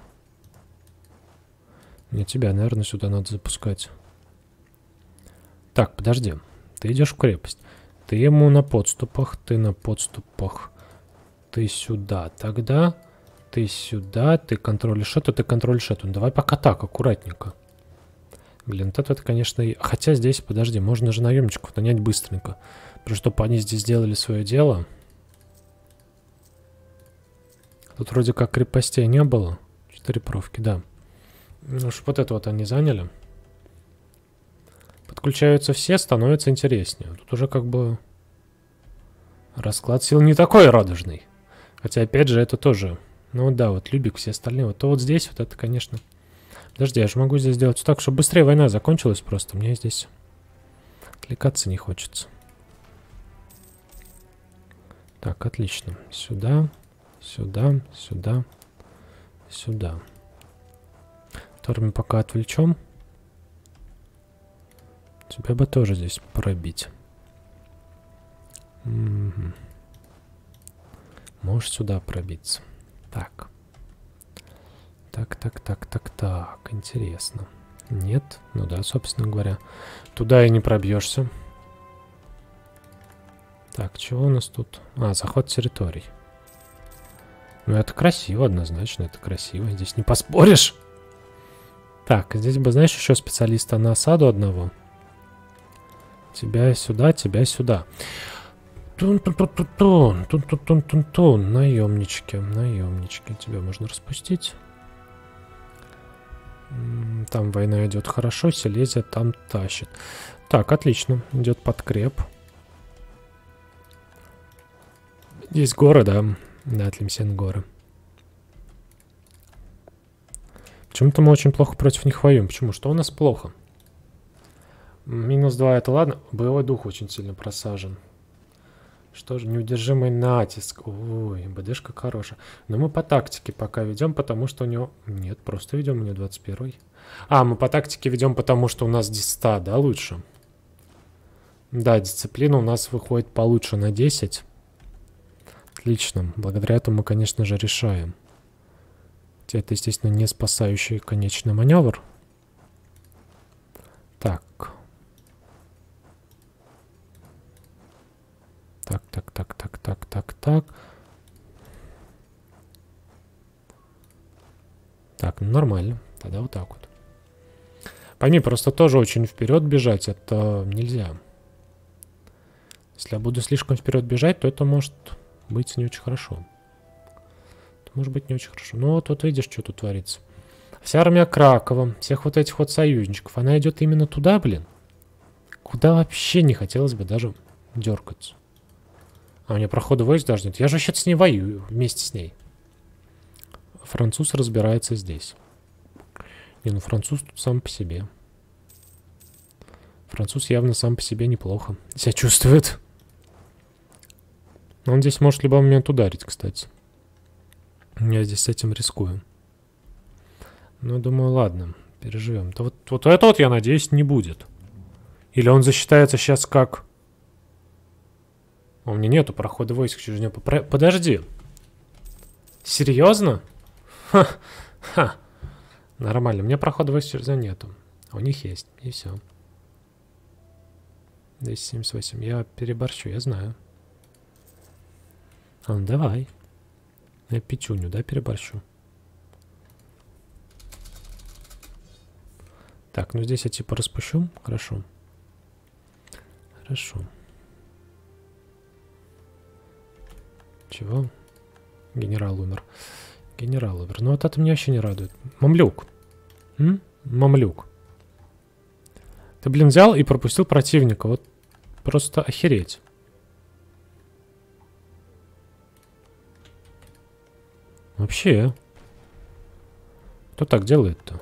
Мне тебя, наверное, сюда надо запускать. Так, подожди. Ты идешь в крепость. Ты ему на подступах. Ты на подступах. Ты сюда. Тогда ты сюда. Ты контролишь эту, ты контролишь эту. Давай пока так, аккуратненько. Блин, это, конечно... Хотя здесь, подожди, можно же наемничков нанять быстренько. Потому что, чтобы они здесь сделали свое дело. Тут вроде как крепостей не было. 4 провки, да. Ну уж вот это вот они заняли. Подключаются все, становится интереснее. Тут уже как бы расклад сил не такой радужный. Хотя, опять же, это тоже... Ну да, вот Любик, все остальные. Вот то вот здесь вот это, конечно... Подожди, я же могу здесь сделать так, чтобы быстрее война закончилась просто. Мне здесь отвлекаться не хочется. Так, отлично. Сюда, сюда, сюда, сюда. Торми пока отвлечем. Тебя бы тоже здесь пробить. Угу. Можешь сюда пробиться. Так. Так, так, так, так, так. Интересно. Нет? Ну да, собственно говоря. Туда и не пробьешься. Так, чего у нас тут? А, заход территорий. Ну, это красиво, однозначно. Это красиво. Здесь не поспоришь. Так, здесь бы, знаешь, еще специалиста на осаду одного. Тебя сюда, тебя сюда. Тун-тун-тун-тун, тун-тун-тун-тун-тун. Наемнички, наемнички. Тебя можно распустить. Там война идет хорошо, Силезия там тащит. Так, отлично. Идет подкреп. Здесь горы, да. Да, Тлемсен горы. Почему-то мы очень плохо против них воюем. Почему? Что у нас плохо? -2 это ладно. Боевой дух очень сильно просажен. Что же, неудержимый натиск. Ой, БДшка хорошая. Но мы по тактике пока ведем, потому что у него... Нет, просто ведем, у него 21-й. А, мы по тактике ведем, потому что у нас 100, да, лучше? Да, дисциплина у нас выходит получше на 10. Отлично. Благодаря этому мы, конечно же, решаем. Это, естественно, не спасающий конечный маневр. Так. Так, так, так, так, так, так, так. Так, ну нормально. Тогда вот так вот. Пойми, просто тоже очень вперед бежать, это нельзя. Если я буду слишком вперед бежать, то это может быть не очень хорошо. Это может быть не очень хорошо. Ну вот видишь, что тут творится. Вся армия Кракова, всех вот этих вот союзничков, она идет именно туда, блин. Куда вообще не хотелось бы даже дергаться. А у меня прохода войск даже нет. Я же вообще-то с ней воюю, вместе с ней. Француз разбирается здесь. Не, ну француз тут сам по себе. Француз явно сам по себе неплохо себя чувствует. Но он здесь может в любой момент ударить, кстати. Я здесь с этим рискую. Ну, думаю, ладно, переживем. Да вот это вот, я надеюсь, не будет. Или он засчитается сейчас как... У меня нету прохода войск через него. Подожди. Серьезно? Ха. Нормально. У меня прохода войск через него нету. А у них есть. И все. 278. Я переборщу, я знаю. А ну давай. Я пятюню, да, переборщу. Так, ну здесь я типа распущу. Хорошо. Хорошо. Чего? Генерал умер. Генерал умер. Ну вот это меня вообще не радует. Мамлюк. Мамлюк. Ты, блин, взял и пропустил противника. Вот просто охереть. Вообще. Кто так делает-то?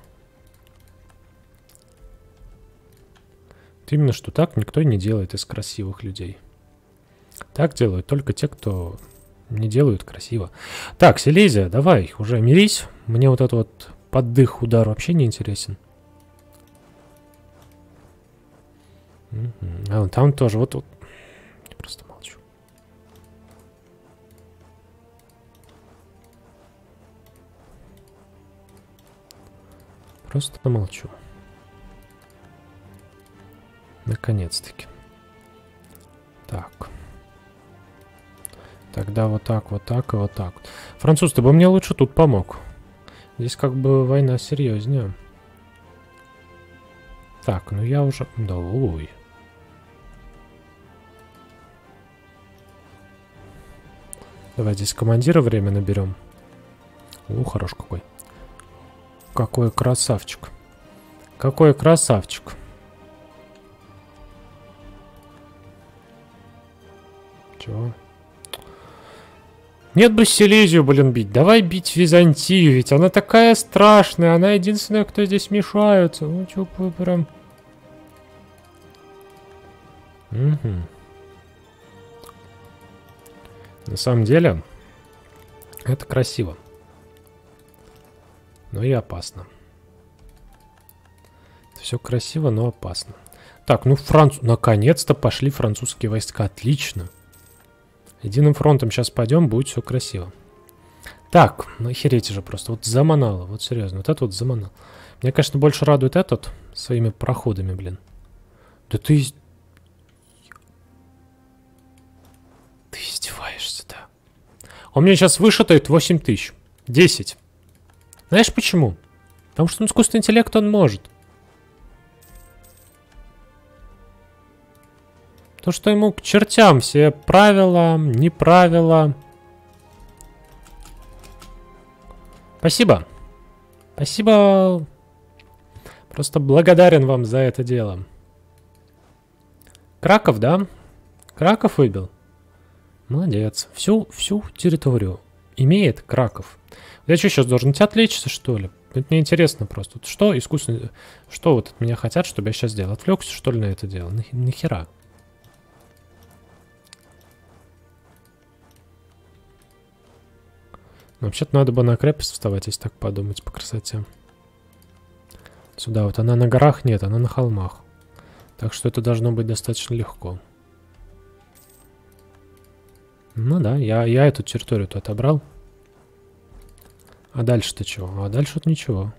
Вот именно что так никто и не делает из красивых людей. Так делают только те, кто не делают красиво. Так, Силезия, давай, уже мирись. Мне вот этот вот поддых удар вообще не интересен. А там тоже, вот. Я просто молчу. Просто молчу. Наконец-таки. Так. Тогда вот так, вот так и вот так. Француз, ты бы мне лучше тут помог. Здесь как бы война серьезнее. Так, ну я уже... Да, ой. Давай здесь командира время наберем. О, хорош какой. Какой красавчик. Какой красавчик. Чего? Нет бы Силезию, блин, бить. Давай бить Византию, ведь она такая страшная. Она единственная, кто здесь мешается. Ну, чё, прям... Угу. На самом деле, это красиво. Но и опасно. Все красиво, но опасно. Так, ну наконец-то пошли французские войска. Отлично. Единым фронтом сейчас пойдем, будет все красиво. Так, ну охереть же просто. Вот заманало, вот серьезно. Вот это вот заманало. Мне, конечно, больше радует этот своими проходами, блин. Да ты... Ты издеваешься, да? Он мне сейчас вышатает 8000. 10. Знаешь почему? Потому что искусственный интеллект он может. То, что ему к чертям все правила, не правила. Спасибо. Спасибо. Просто благодарен вам за это дело. Краков, да? Краков выбил. Молодец. Всю территорию имеет Краков. Я что, сейчас должен тебя отвлечься, что ли? Это мне интересно просто. Что искусственно... Что вот от меня хотят, чтобы я сейчас сделал? Отвлекся, что ли, на это дело? Нахера? Вообще-то надо бы на крепость вставать, если так подумать, по красоте. Сюда вот. Она на горах? Нет, она на холмах. Так что это должно быть достаточно легко. Ну да, я эту территорию-то отобрал. А дальше-то чего? А дальше вот ничего.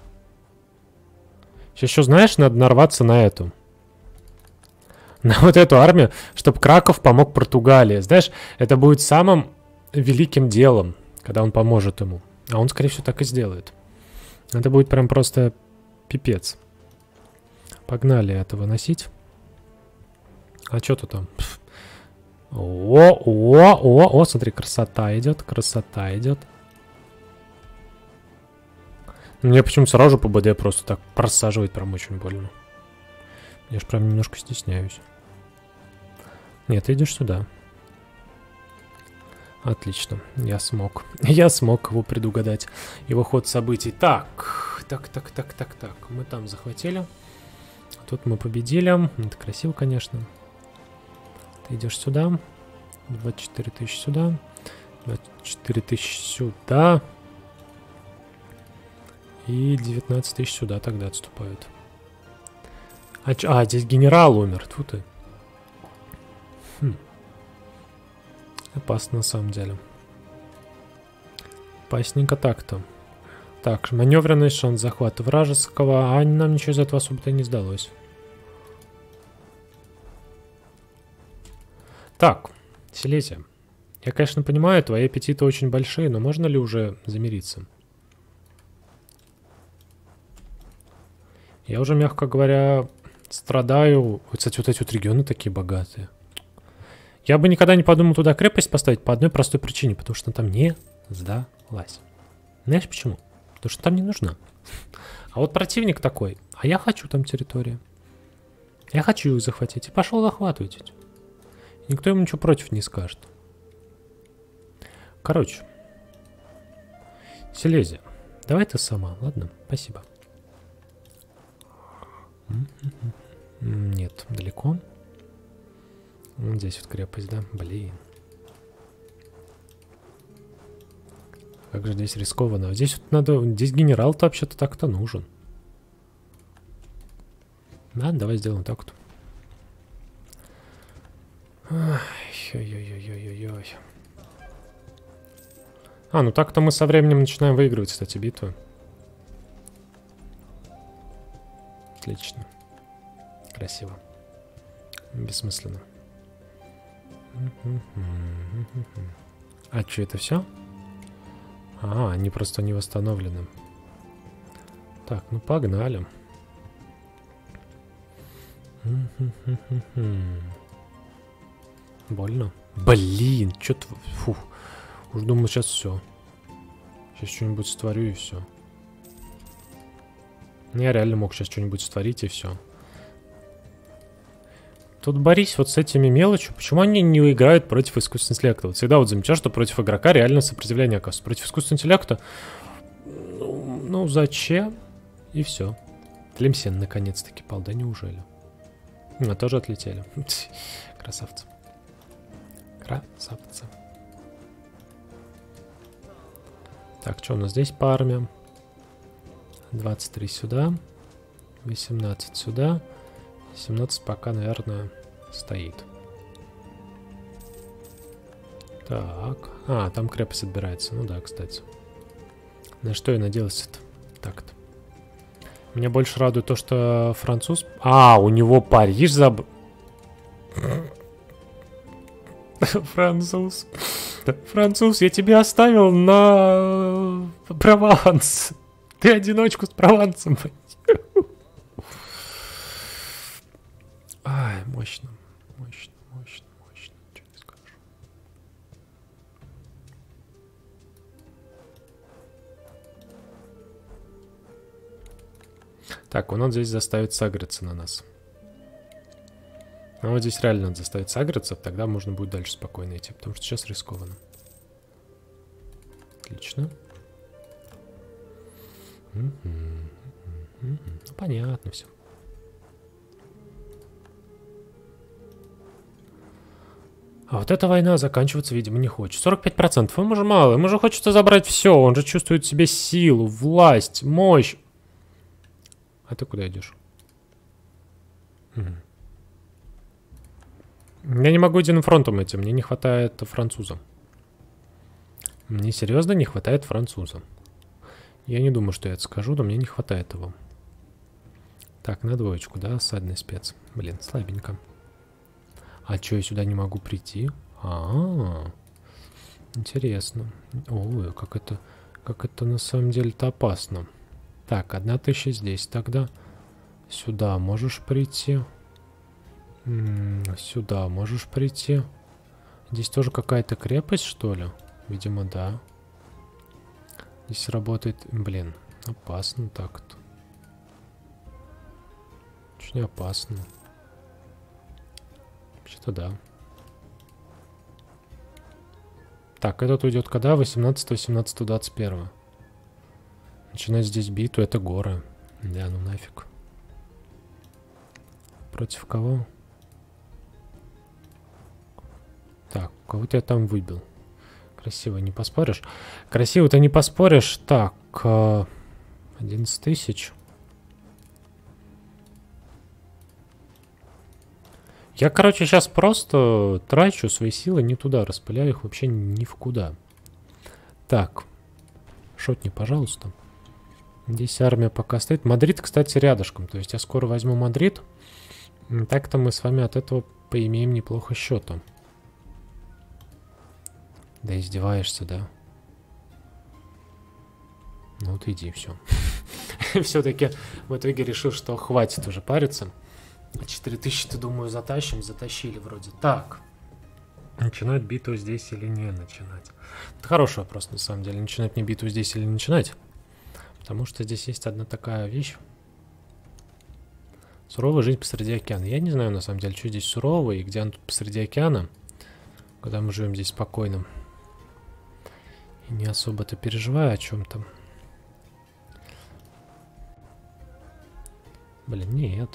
Сейчас еще, знаешь, надо нарваться на эту. На вот эту армию, чтобы Краков помог Португалии. Знаешь, это будет самым великим делом, когда он поможет ему. А он, скорее всего, так и сделает. Это будет прям просто пипец. Погнали это выносить. А что тут там? О, смотри, красота идет, красота идет. Мне почему-то сразу по БД просто так просаживает прям очень больно. Я ж прям немножко стесняюсь. Нет, ты идешь сюда. Отлично, я смог. Я смог его предугадать. Его ход событий. Так. Мы там захватили. Тут мы победили. Это красиво, конечно. Ты идешь сюда. 24 тысячи сюда. 24 тысячи сюда. И 19 тысяч сюда тогда отступают. Здесь генерал умер. Тьфу ты. Опасно на самом деле. Опасненько так-то. Так, маневренный шанс захвата вражеского. А нам ничего из этого особо-то не сдалось. Так, Силезия. Я, конечно, понимаю, твои аппетиты очень большие, но можно ли уже замириться? Я уже, мягко говоря, страдаю. Кстати, вот эти вот регионы такие богатые. Я бы никогда не подумал туда крепость поставить по одной простой причине. Потому что там не сдалась. Знаешь почему? Потому что там не нужна. А вот противник такой. А я хочу там территорию. Я хочу их захватить. И пошел захватывать. Никто ему ничего против не скажет. Короче. Силезия. Давай ты сама. Ладно? Спасибо. Нет, далеко. Вот здесь вот крепость, да? Блин. Как же здесь рискованно. Здесь вот надо... Здесь генерал-то вообще-то так-то нужен. Да, давай сделаем так вот. Ой-ой-ой-ой-ой-ой. А, ну так-то мы со временем начинаем выигрывать, кстати, битвы. Отлично. Красиво. Бессмысленно. А что, это все? А, они просто не восстановлены. Так, ну погнали. Больно? Блин, что-то... Фух. Уж думаю, сейчас все. Сейчас что-нибудь сотворю и все. Я реально мог сейчас что-нибудь сотворить и все. Тут борись вот с этими мелочью. Почему они не играют против искусственного интеллекта? Вот всегда вот замечаю, что против игрока реально сопротивление оказывается. Против искусственного интеллекта... Ну, зачем? И все. Тлемсен наконец-таки пал, да неужели? А, тоже отлетели. Красавцы. Красавцы. Так, что у нас здесь по армиям? 23 сюда. 18 сюда. 17 пока, наверное, стоит. Так. А, там крепость отбирается. Ну да, кстати. На что я надеялся-то? Так-то. Меня больше радует то, что француз... А, у него Париж Француз. Француз, я тебя оставил на Прованс. Ты одиночку с Провансом. Ай, мощно. Мощно, мощно, мощно. Ничего не скажу. Так, он здесь заставит сагриться на нас. А вот здесь реально надо заставить сагриться, тогда можно будет дальше спокойно идти, потому что сейчас рискованно. Отлично. Ну, понятно все. А вот эта война заканчиваться, видимо, не хочет. 45%. Ему же мало. Ему же хочется забрать все. Он же чувствует в себе силу, власть, мощь. А ты куда идешь? Я не могу идти на фронтом этим. Мне не хватает француза. Мне серьезно не хватает француза. Я не думаю, что я это скажу, но мне не хватает его. Так, на двоечку, да? Осадный спец. Блин, слабенько. А чё, я сюда не могу прийти? Интересно. Ой, как это на самом деле-то опасно. Так, 1000 здесь. Тогда сюда можешь прийти. Сюда можешь прийти. Здесь тоже какая-то крепость, что ли? Видимо, да. Здесь работает... Блин, опасно так-то. Очень опасно. Вообще-то да. Так, этот уйдет когда? 18, 18, 21. Начинать здесь битву, это горы. Да, ну нафиг. Против кого? Так, кого-то я там выбил. Красиво не поспоришь. Красиво-то не поспоришь. Так, 11 тысяч. Я, короче, сейчас просто трачу свои силы не туда, распыляю их вообще ни в куда. Так, шотни, пожалуйста. Здесь армия пока стоит. Мадрид, кстати, рядышком. То есть я скоро возьму Мадрид. Так-то мы с вами от этого поимеем неплохо счета. Да издеваешься, да? Ну вот иди, все. все-таки в итоге решил, что хватит уже париться. 4000-то, думаю, затащили вроде. Так. Начинать битву здесь или не начинать? Это хороший вопрос, на самом деле. Начинать мне битву здесь или не начинать? Потому что здесь есть одна такая вещь. Суровая жизнь посреди океана. Я не знаю, на самом деле, что здесь сурового и где она тут посреди океана. Когда мы живем здесь спокойно. И не особо-то переживаю о чем-то. Блин, нет.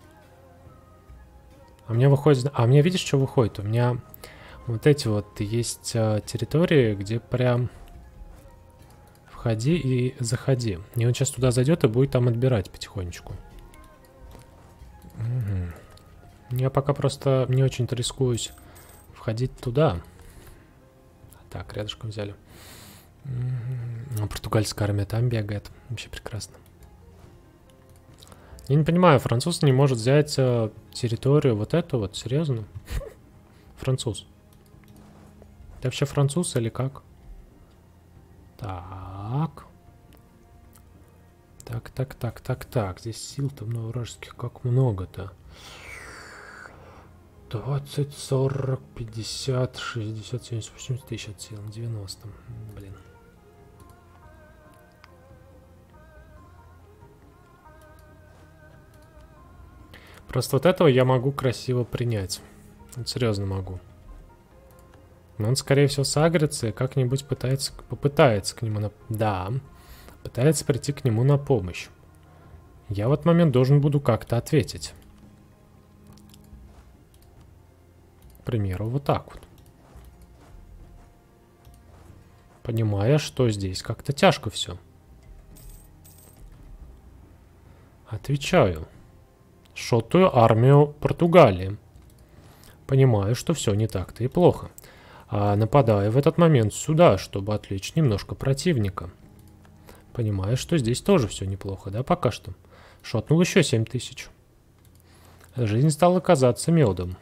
А у меня выходит... А у меня, видишь, что выходит? У меня вот эти вот есть территории, где прям... Входи и заходи. И он сейчас туда зайдет и будет там отбирать потихонечку. Угу. Я пока просто не очень-то рискуюсь входить туда. Так, рядышком взяли. Угу. Португальская армия там бегает. Вообще прекрасно. Я не понимаю, француз не может взять территорию вот эту вот. Серьезно? Француз. Ты вообще француз или как? Так. Так. Здесь сил-то много вражеских. Как много-то? 20, 40, 50, 60, 70, 80 тысяч от сил. 90. Блин. Просто вот этого я могу красиво принять. Вот серьезно могу. Но он, скорее всего, сагрится и как-нибудь попытается к нему Да. Пытается прийти к нему на помощь. Я в этот момент должен буду как-то ответить. К примеру, вот так вот. Понимая, что здесь как-то тяжко все. Отвечаю. Шотую армию Португалии. Понимаю, что все не так-то и плохо. А нападаю в этот момент сюда, чтобы отвлечь немножко противника. Понимаю, что здесь тоже все неплохо, да, пока что. Шотнул еще 7000. Жизнь стала казаться медом.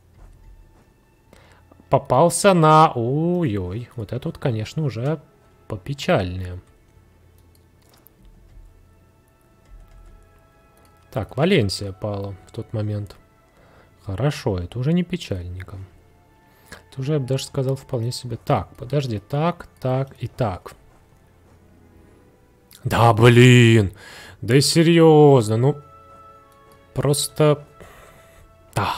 Попался на... Ой-ой, вот это вот, конечно, уже попечальнее. Так, Валенсия пала в тот момент. Хорошо, это уже не печальненько. Это уже, я бы даже сказал, вполне себе. Так, подожди, так и так. Да, блин! Да серьезно, ну... Просто... Да.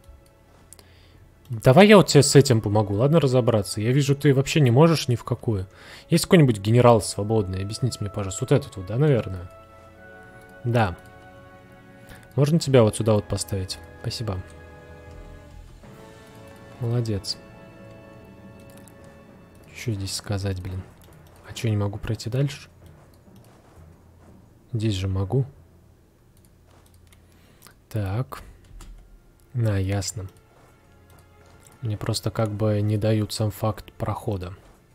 Давай я вот тебе с этим помогу, ладно, разобраться? Я вижу, ты вообще не можешь ни в какую. Есть какой-нибудь генерал свободный? Объясните мне, пожалуйста. Вот этот вот, да, наверное? Да. Можно тебя вот сюда вот поставить? Спасибо. Молодец. Что здесь сказать, блин? А что, не могу пройти дальше? Здесь же могу. Так. На, ясно. Мне просто как бы не дают сам факт прохода.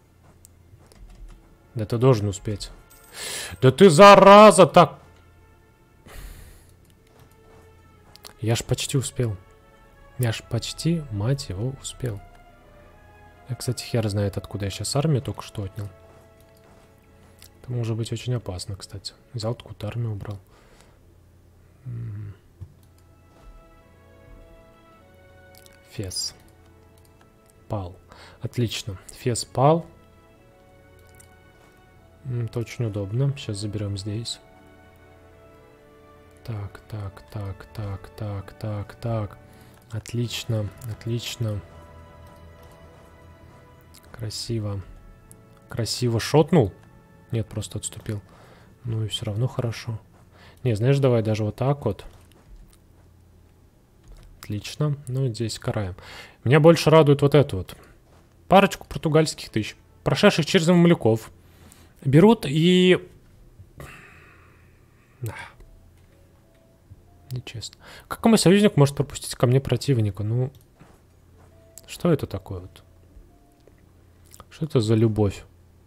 Да ты должен успеть. Да ты зараза так... Я ж почти успел. Я ж почти, мать его, успел. Я, кстати, хер знает, откуда я сейчас армию только что отнял. Это может быть очень опасно, кстати. Взял откуда армию, убрал. Фес. Пал. Отлично. Фес пал. Это очень удобно. Сейчас заберем здесь. Так. Отлично, отлично. Красиво. Красиво шотнул? Нет, просто отступил. Ну и все равно хорошо. Не, знаешь, давай даже вот так вот. Отлично. Ну и здесь караем. Меня больше радует вот это вот. Парочку португальских тысяч, прошедших через мамлюков. Берут и... Да. Нечестно. Как мой союзник может пропустить ко мне противника? Ну, что это такое вот? Что это за любовь?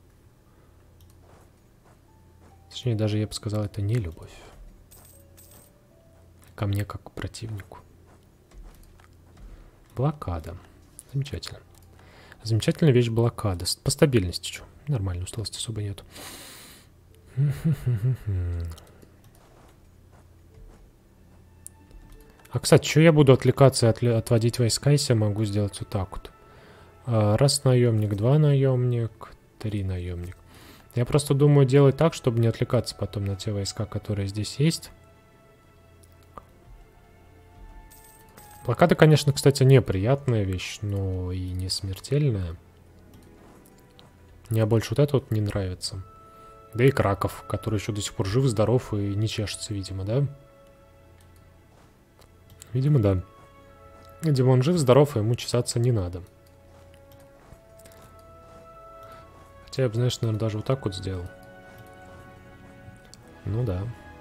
Точнее, даже я бы сказал, это не любовь. Ко мне как к противнику. Блокада. Замечательно. Замечательная вещь блокада. По стабильности что? Нормально, усталости особо нету. А, кстати, что я буду отвлекаться и отводить войска, если я могу сделать вот так вот? Раз наемник, два наемник, три наемник. Я просто думаю делать так, чтобы не отвлекаться потом на те войска, которые здесь есть. Блокада, конечно, кстати, неприятная вещь, но и не смертельная. Мне больше вот это вот не нравится. Да и Краков, который еще до сих пор жив, здоров и не чешется, видимо, да? Видимо, да. Видимо, он жив, здоров, и ему чесаться не надо. Хотя я бы, знаешь, наверное, даже вот так вот сделал. Ну да.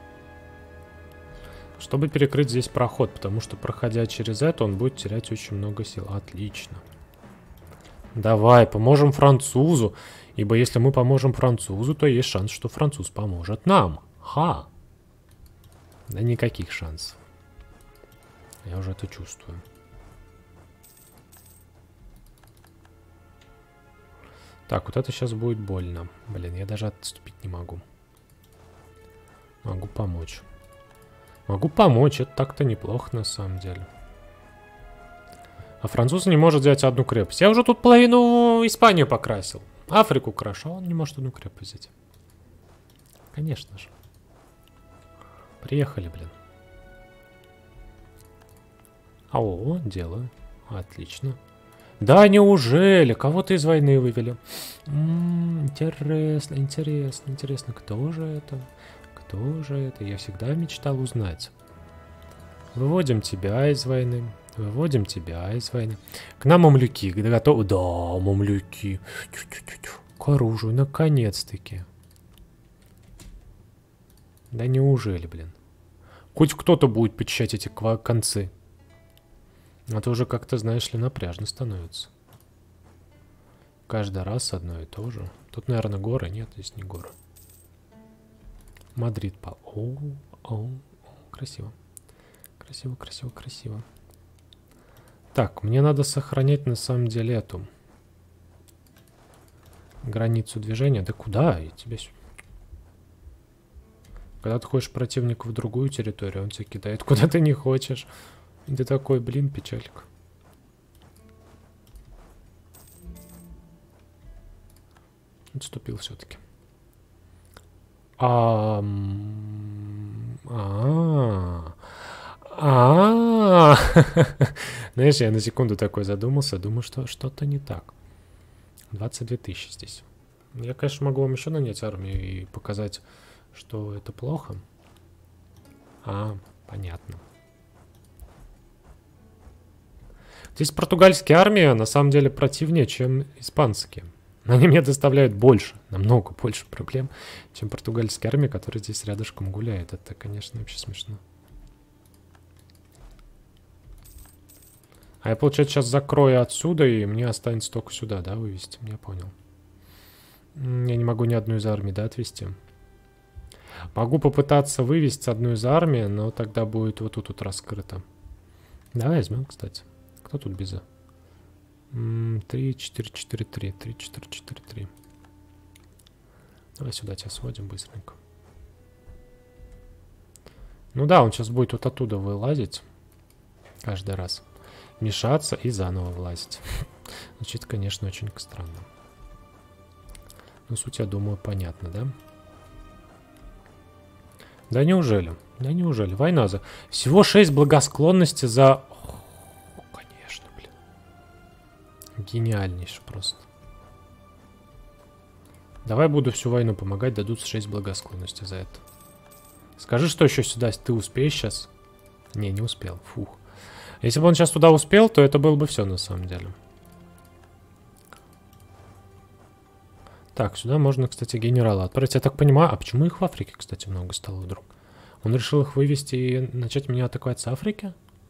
Чтобы перекрыть здесь проход, потому что, проходя через это, он будет терять очень много сил. Отлично. Давай, поможем французу. Ибо если мы поможем французу, то есть шанс, что француз поможет нам. Ха! Да никаких шансов. Я уже это чувствую. Так, вот это сейчас будет больно. Блин, я даже отступить не могу. Могу помочь. Могу помочь, это так-то неплохо на самом деле. А француз не может взять одну крепость. Я уже тут половину Испанию покрасил. Африку крашу, а он не может одну крепость взять. Конечно же. Приехали, блин. О, делаю. Отлично. Да неужели? Кого-то из войны вывели. Интересно, интересно, интересно. Кто же это? Кто же это? Я всегда мечтал узнать. Выводим тебя из войны. Выводим тебя из войны. К нам мамлюки. Готовы? Да, мамлюки. К оружию, наконец-таки. Да неужели, блин? Хоть кто-то будет почищать эти концы. А то уже как-то, знаешь ли, напряжно становится. Каждый раз одно и то же. Тут, наверное, горы. Нет, здесь не горы. Мадрид пал. О, красиво. Красиво, красиво, красиво. Так, мне надо сохранять на самом деле эту границу движения. Да куда? И тебя... Когда ты ходишь противника в другую территорию, он тебя кидает куда ты не хочешь. И ты такой, блин, печалька. Отступил все-таки. Знаешь, я на секунду такой задумался, думаю, что что-то не так. 22 тысячи здесь. Я, конечно, могу вам еще нанять армию и показать, что это плохо. Понятно. Здесь португальские армии на самом деле противнее, чем испанские. Они мне доставляют больше, намного больше проблем, чем португальские армии, которые здесь рядышком гуляют. Это, конечно, вообще смешно. А я, получается, сейчас закрою отсюда, и мне останется только сюда, да, вывести? Я понял. Я не могу ни одну из армий, да, отвести? Могу попытаться вывести одну из армий, но тогда будет вот тут вот раскрыто. Давай возьмем, кстати. Кто тут без? 3, 4, 4, 3. 3, 4, 4, 3. Давай сюда тебя сводим быстренько. Ну да, он сейчас будет вот оттуда вылазить. Каждый раз. Мешаться и заново влазить. Звучит, конечно, очень странно. Но суть, я думаю, понятна, да? Да неужели? Да неужели? Война за... Всего 6 благосклонности за... Конечно, блин. Гениальнейше просто. Давай буду всю войну помогать, дадут 6 благосклонности за это. Скажи, что еще сюда ты успеешь сейчас? Не успел. Фух. Если бы он сейчас туда успел, то это было бы все на самом деле. Так, сюда можно, кстати, генерала отправить. Я так понимаю, а почему их в Африке, кстати, много стало вдруг? Он решил их вывести и начать меня атаковать с Африки?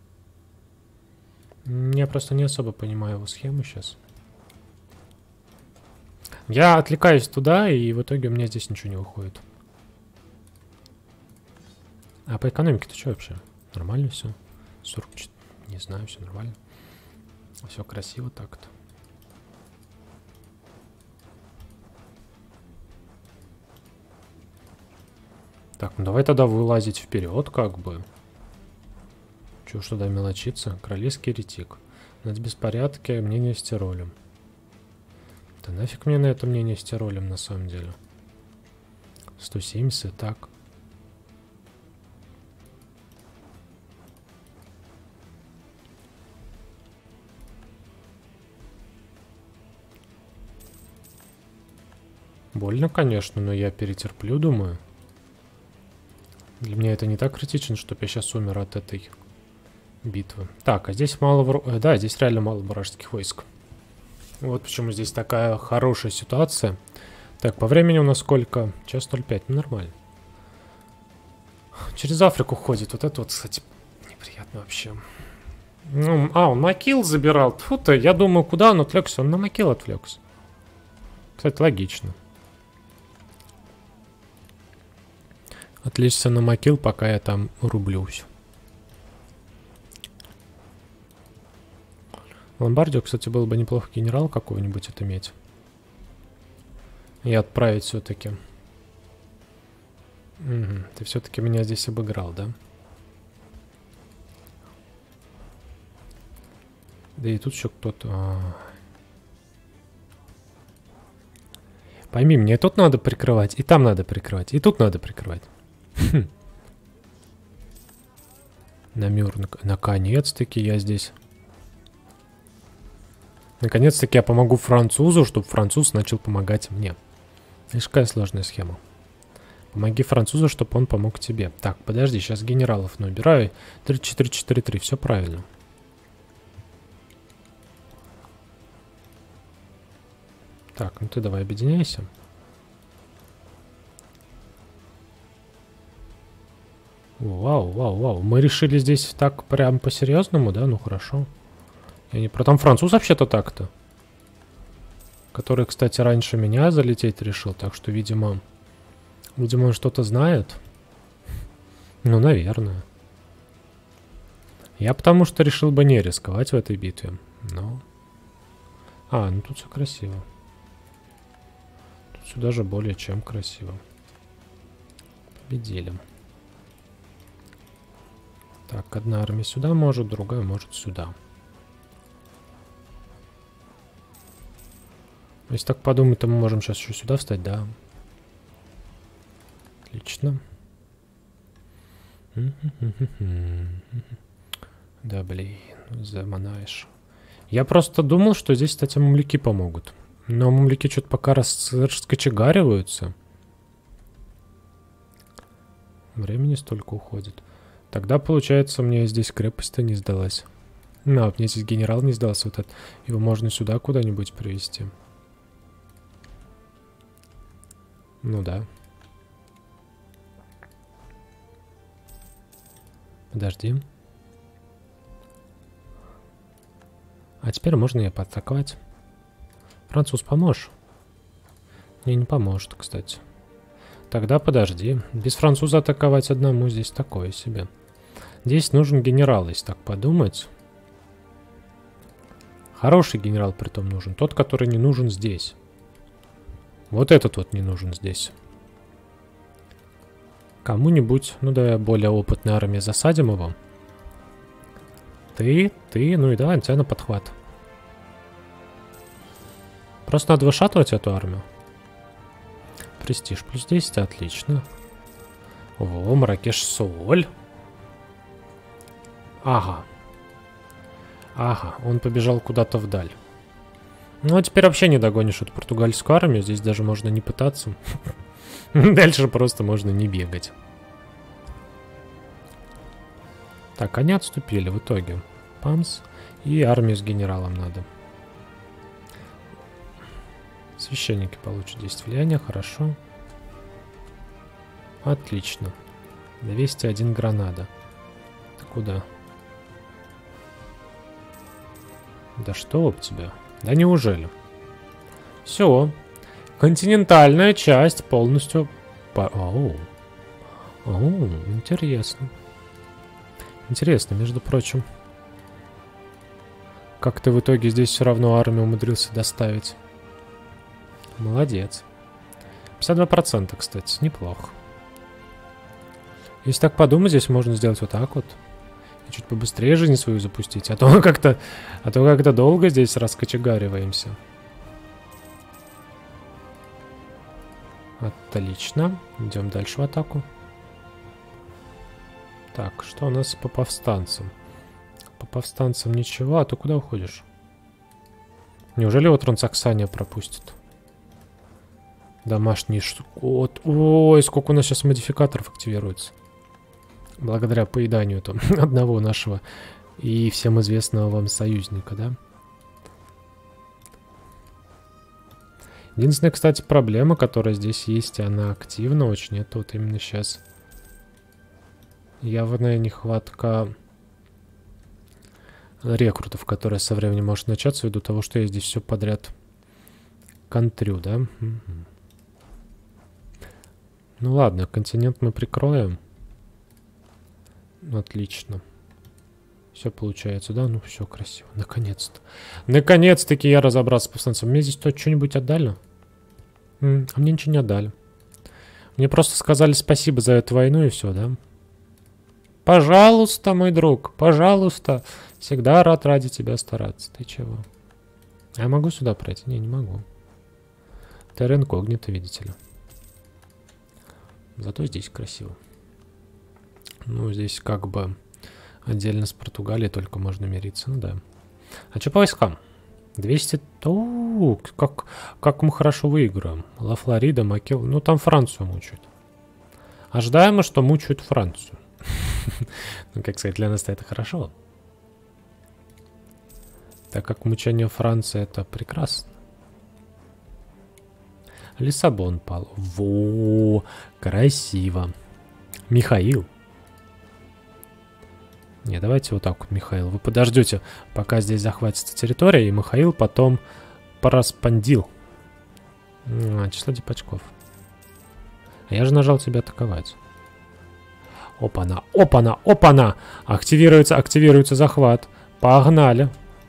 Я просто не особо понимаю его схему сейчас. Я отвлекаюсь туда, и в итоге у меня здесь ничего не выходит. А по экономике-то что вообще? Нормально все? 44, не знаю, все нормально. Все красиво так-то. Так, ну давай тогда вылазить вперед, как бы. Чего ж туда мелочиться? Королевский еретик. Над беспорядки мнение с Тиролем. Да нафиг мне на это мнение с Тиролем, на самом деле. 170, так. Больно, конечно, но я перетерплю, думаю. Для меня это не так критично, чтобы я сейчас умер от этой битвы. Так, а здесь мало... Да, здесь реально мало вражеских войск. Вот почему здесь такая хорошая ситуация. Так, по времени у нас сколько? Час 05, ну нормально. Через Африку ходит. Вот это вот, кстати, неприятно вообще. Ну, он Макил забирал. Тьфу-то, я думаю, куда он отвлекся? Он на Макил отвлекся. Кстати, логично. Отвлечься на Макил, пока я там рублюсь. В Ломбардию, кстати, было бы неплохо генерал какого-нибудь отыметь. И отправить все-таки. Угу. Ты все-таки меня здесь обыграл, да? Да и тут еще кто-то... Пойми, мне тут надо прикрывать, и там надо прикрывать, и тут надо прикрывать. Намер, наконец-таки я здесь. Наконец-таки я помогу французу, чтобы француз начал помогать мне. Видишь, какая сложная схема. Помоги французу, чтобы он помог тебе. Так, подожди, сейчас генералов набираю. 3-4-4-3, все правильно. Так, ну ты давай объединяйся. Вау, вау, вау. Мы решили здесь так прям по-серьезному, да? Ну хорошо. Я не про... Там француз вообще-то так-то. Который, кстати, раньше меня залететь решил. Так что, видимо... Видимо, он что-то знает. Ну, наверное. Я потому что решил бы не рисковать в этой битве. Но... ну тут все красиво. Тут все даже более чем красиво. Победили. Так, одна армия сюда может, другая может сюда. Если так подумать, то мы можем сейчас еще сюда встать, да. Отлично. Да, блин, заманаешь. Я просто думал, что здесь, кстати, мамляки помогут. Но мамляки что-то пока раскочегариваются. Времени столько уходит. Тогда, получается, мне здесь крепость-то не сдалась. Мне здесь генерал не сдался. Вот этот. Его можно сюда куда-нибудь привезти. Ну да. Подожди. А теперь можно и поатаковать. Француз, поможешь? Мне не поможет, кстати. Тогда подожди. Без француза атаковать одному здесь такое себе. Здесь нужен генерал, если так подумать. Хороший генерал притом нужен. Тот, который не нужен здесь. Вот этот вот не нужен здесь. Кому-нибудь, ну да, более опытной армии засадим его. Ты, ну и давай, тебя на подхват. Просто надо вышатывать эту армию. Престиж плюс 10, отлично. Во, Марракеш-Соль. Ага. Ага, он побежал куда-то вдаль. Ну, а теперь вообще не догонишь эту португальскую армию. Здесь даже можно не пытаться. Дальше просто можно не бегать. Так, они отступили в итоге. Памс. И армию с генералом надо. Священники получат 10 влияния, хорошо. Отлично. 201 гранада. Ты куда? Да что об тебя? Да неужели? Все. Континентальная часть полностью... Оу, интересно. Интересно, между прочим. Как ты в итоге здесь все равно армию умудрился доставить? Молодец. 52%, кстати, неплохо. Если так подумать, здесь можно сделать вот так вот. Чуть побыстрее жизнь свою запустить, а то как-то долго здесь раскочегариваемся. Отлично. Идем дальше в атаку. Так, что у нас по повстанцам? По повстанцам ничего, а ты куда уходишь? Неужели вот Трансаксания пропустит? Домашний шкот. Ой, сколько у нас сейчас модификаторов активируется. Благодаря поеданию там одного нашего и всем известного вам союзника, да? Единственная, кстати, проблема, которая здесь есть, и она активна очень, это вот именно сейчас явная нехватка рекрутов, которая со временем может начаться ввиду того, что я здесь все подряд контрю, да? Ну ладно, континент мы прикроем. Отлично. Все получается, да? Ну все красиво. Наконец-то. Наконец-таки я разобрался с повстанцем. Мне здесь то что-нибудь отдали? А мне ничего не отдали. Мне просто сказали спасибо за эту войну и все, да? Пожалуйста, мой друг, пожалуйста. Всегда рад ради тебя стараться. Ты чего? А я могу сюда пройти? Не могу. Терра инкогнито, видите ли. Зато здесь красиво. Ну, здесь как бы отдельно с Португалией только можно мириться. Ну да. А что по войскам? 200... О, как мы хорошо выиграем. Ла Флорида, Макел... Ну, там Францию мучают. Ожидаемо, что мучают Францию. Ну, как сказать, для нас это хорошо. Так как мучение Франции это прекрасно. Лиссабон пал. Во, красиво. Михаил. Не, давайте вот так вот, Михаил. Вы подождете, пока здесь захватится территория, и Михаил потом пораспандил. Число дипачков. А я же нажал тебя атаковать. Опа-на, опа-на, опа-на! Активируется захват. Погнали.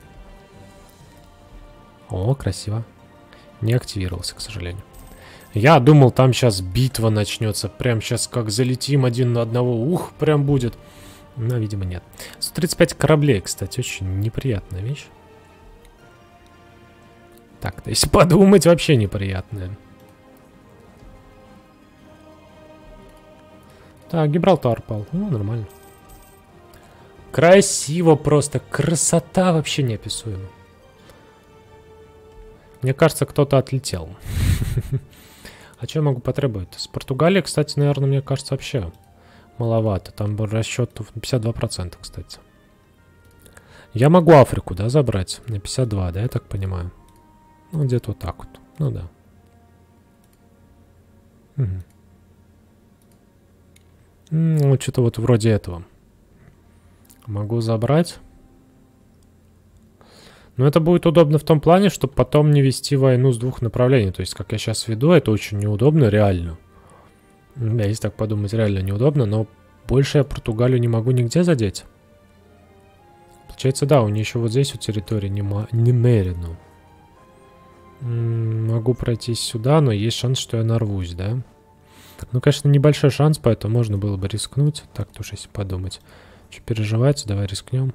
О, красиво. Не активировался, к сожалению. Я думал, там сейчас битва начнется. Прям сейчас как залетим один на одного. Ух, прям будет. Но, видимо, нет. 135 кораблей, кстати, очень неприятная вещь. Так-то, если подумать, вообще неприятная. Так, Гибралтар пал. Ну, нормально. Красиво просто. Красота вообще неописуема. Мне кажется, кто-то отлетел. А что я могу потребовать? С Португалии, кстати, наверное, мне кажется, вообще маловато. Там был расчет на 52%, кстати. Я могу Африку, да, забрать? На 52, да, я так понимаю? Ну, где-то вот так вот. Ну, да. Угу. Ну, что-то вот вроде этого. Могу забрать. Но это будет удобно в том плане, чтобы потом не вести войну с двух направлений. То есть, как я сейчас веду, это очень неудобно, реально. Да, если так подумать, реально неудобно. Но больше я Португалию не могу нигде задеть. Получается, да, у нее еще вот здесь вот территория немерено. Могу пройтись сюда, но есть шанс, что я нарвусь, да? Ну, конечно, небольшой шанс, поэтому можно было бы рискнуть. Так-то уж если подумать. Что переживать, давай рискнем.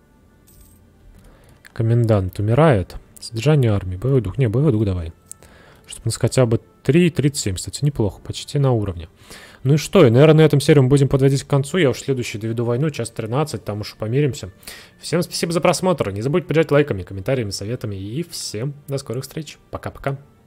Комендант умирает. Содержание армии. Боевой дух. Не, боевой дух давай. Чтобы у нас хотя бы 3,37. Кстати, неплохо. Почти на уровне. Ну и что? И, наверное, на этом серию мы будем подводить к концу. Я уж следующий доведу войну. Час 13. Там уж помиримся. Всем спасибо за просмотр. Не забудьте поддержать лайками, комментариями, советами. И всем до скорых встреч. Пока-пока.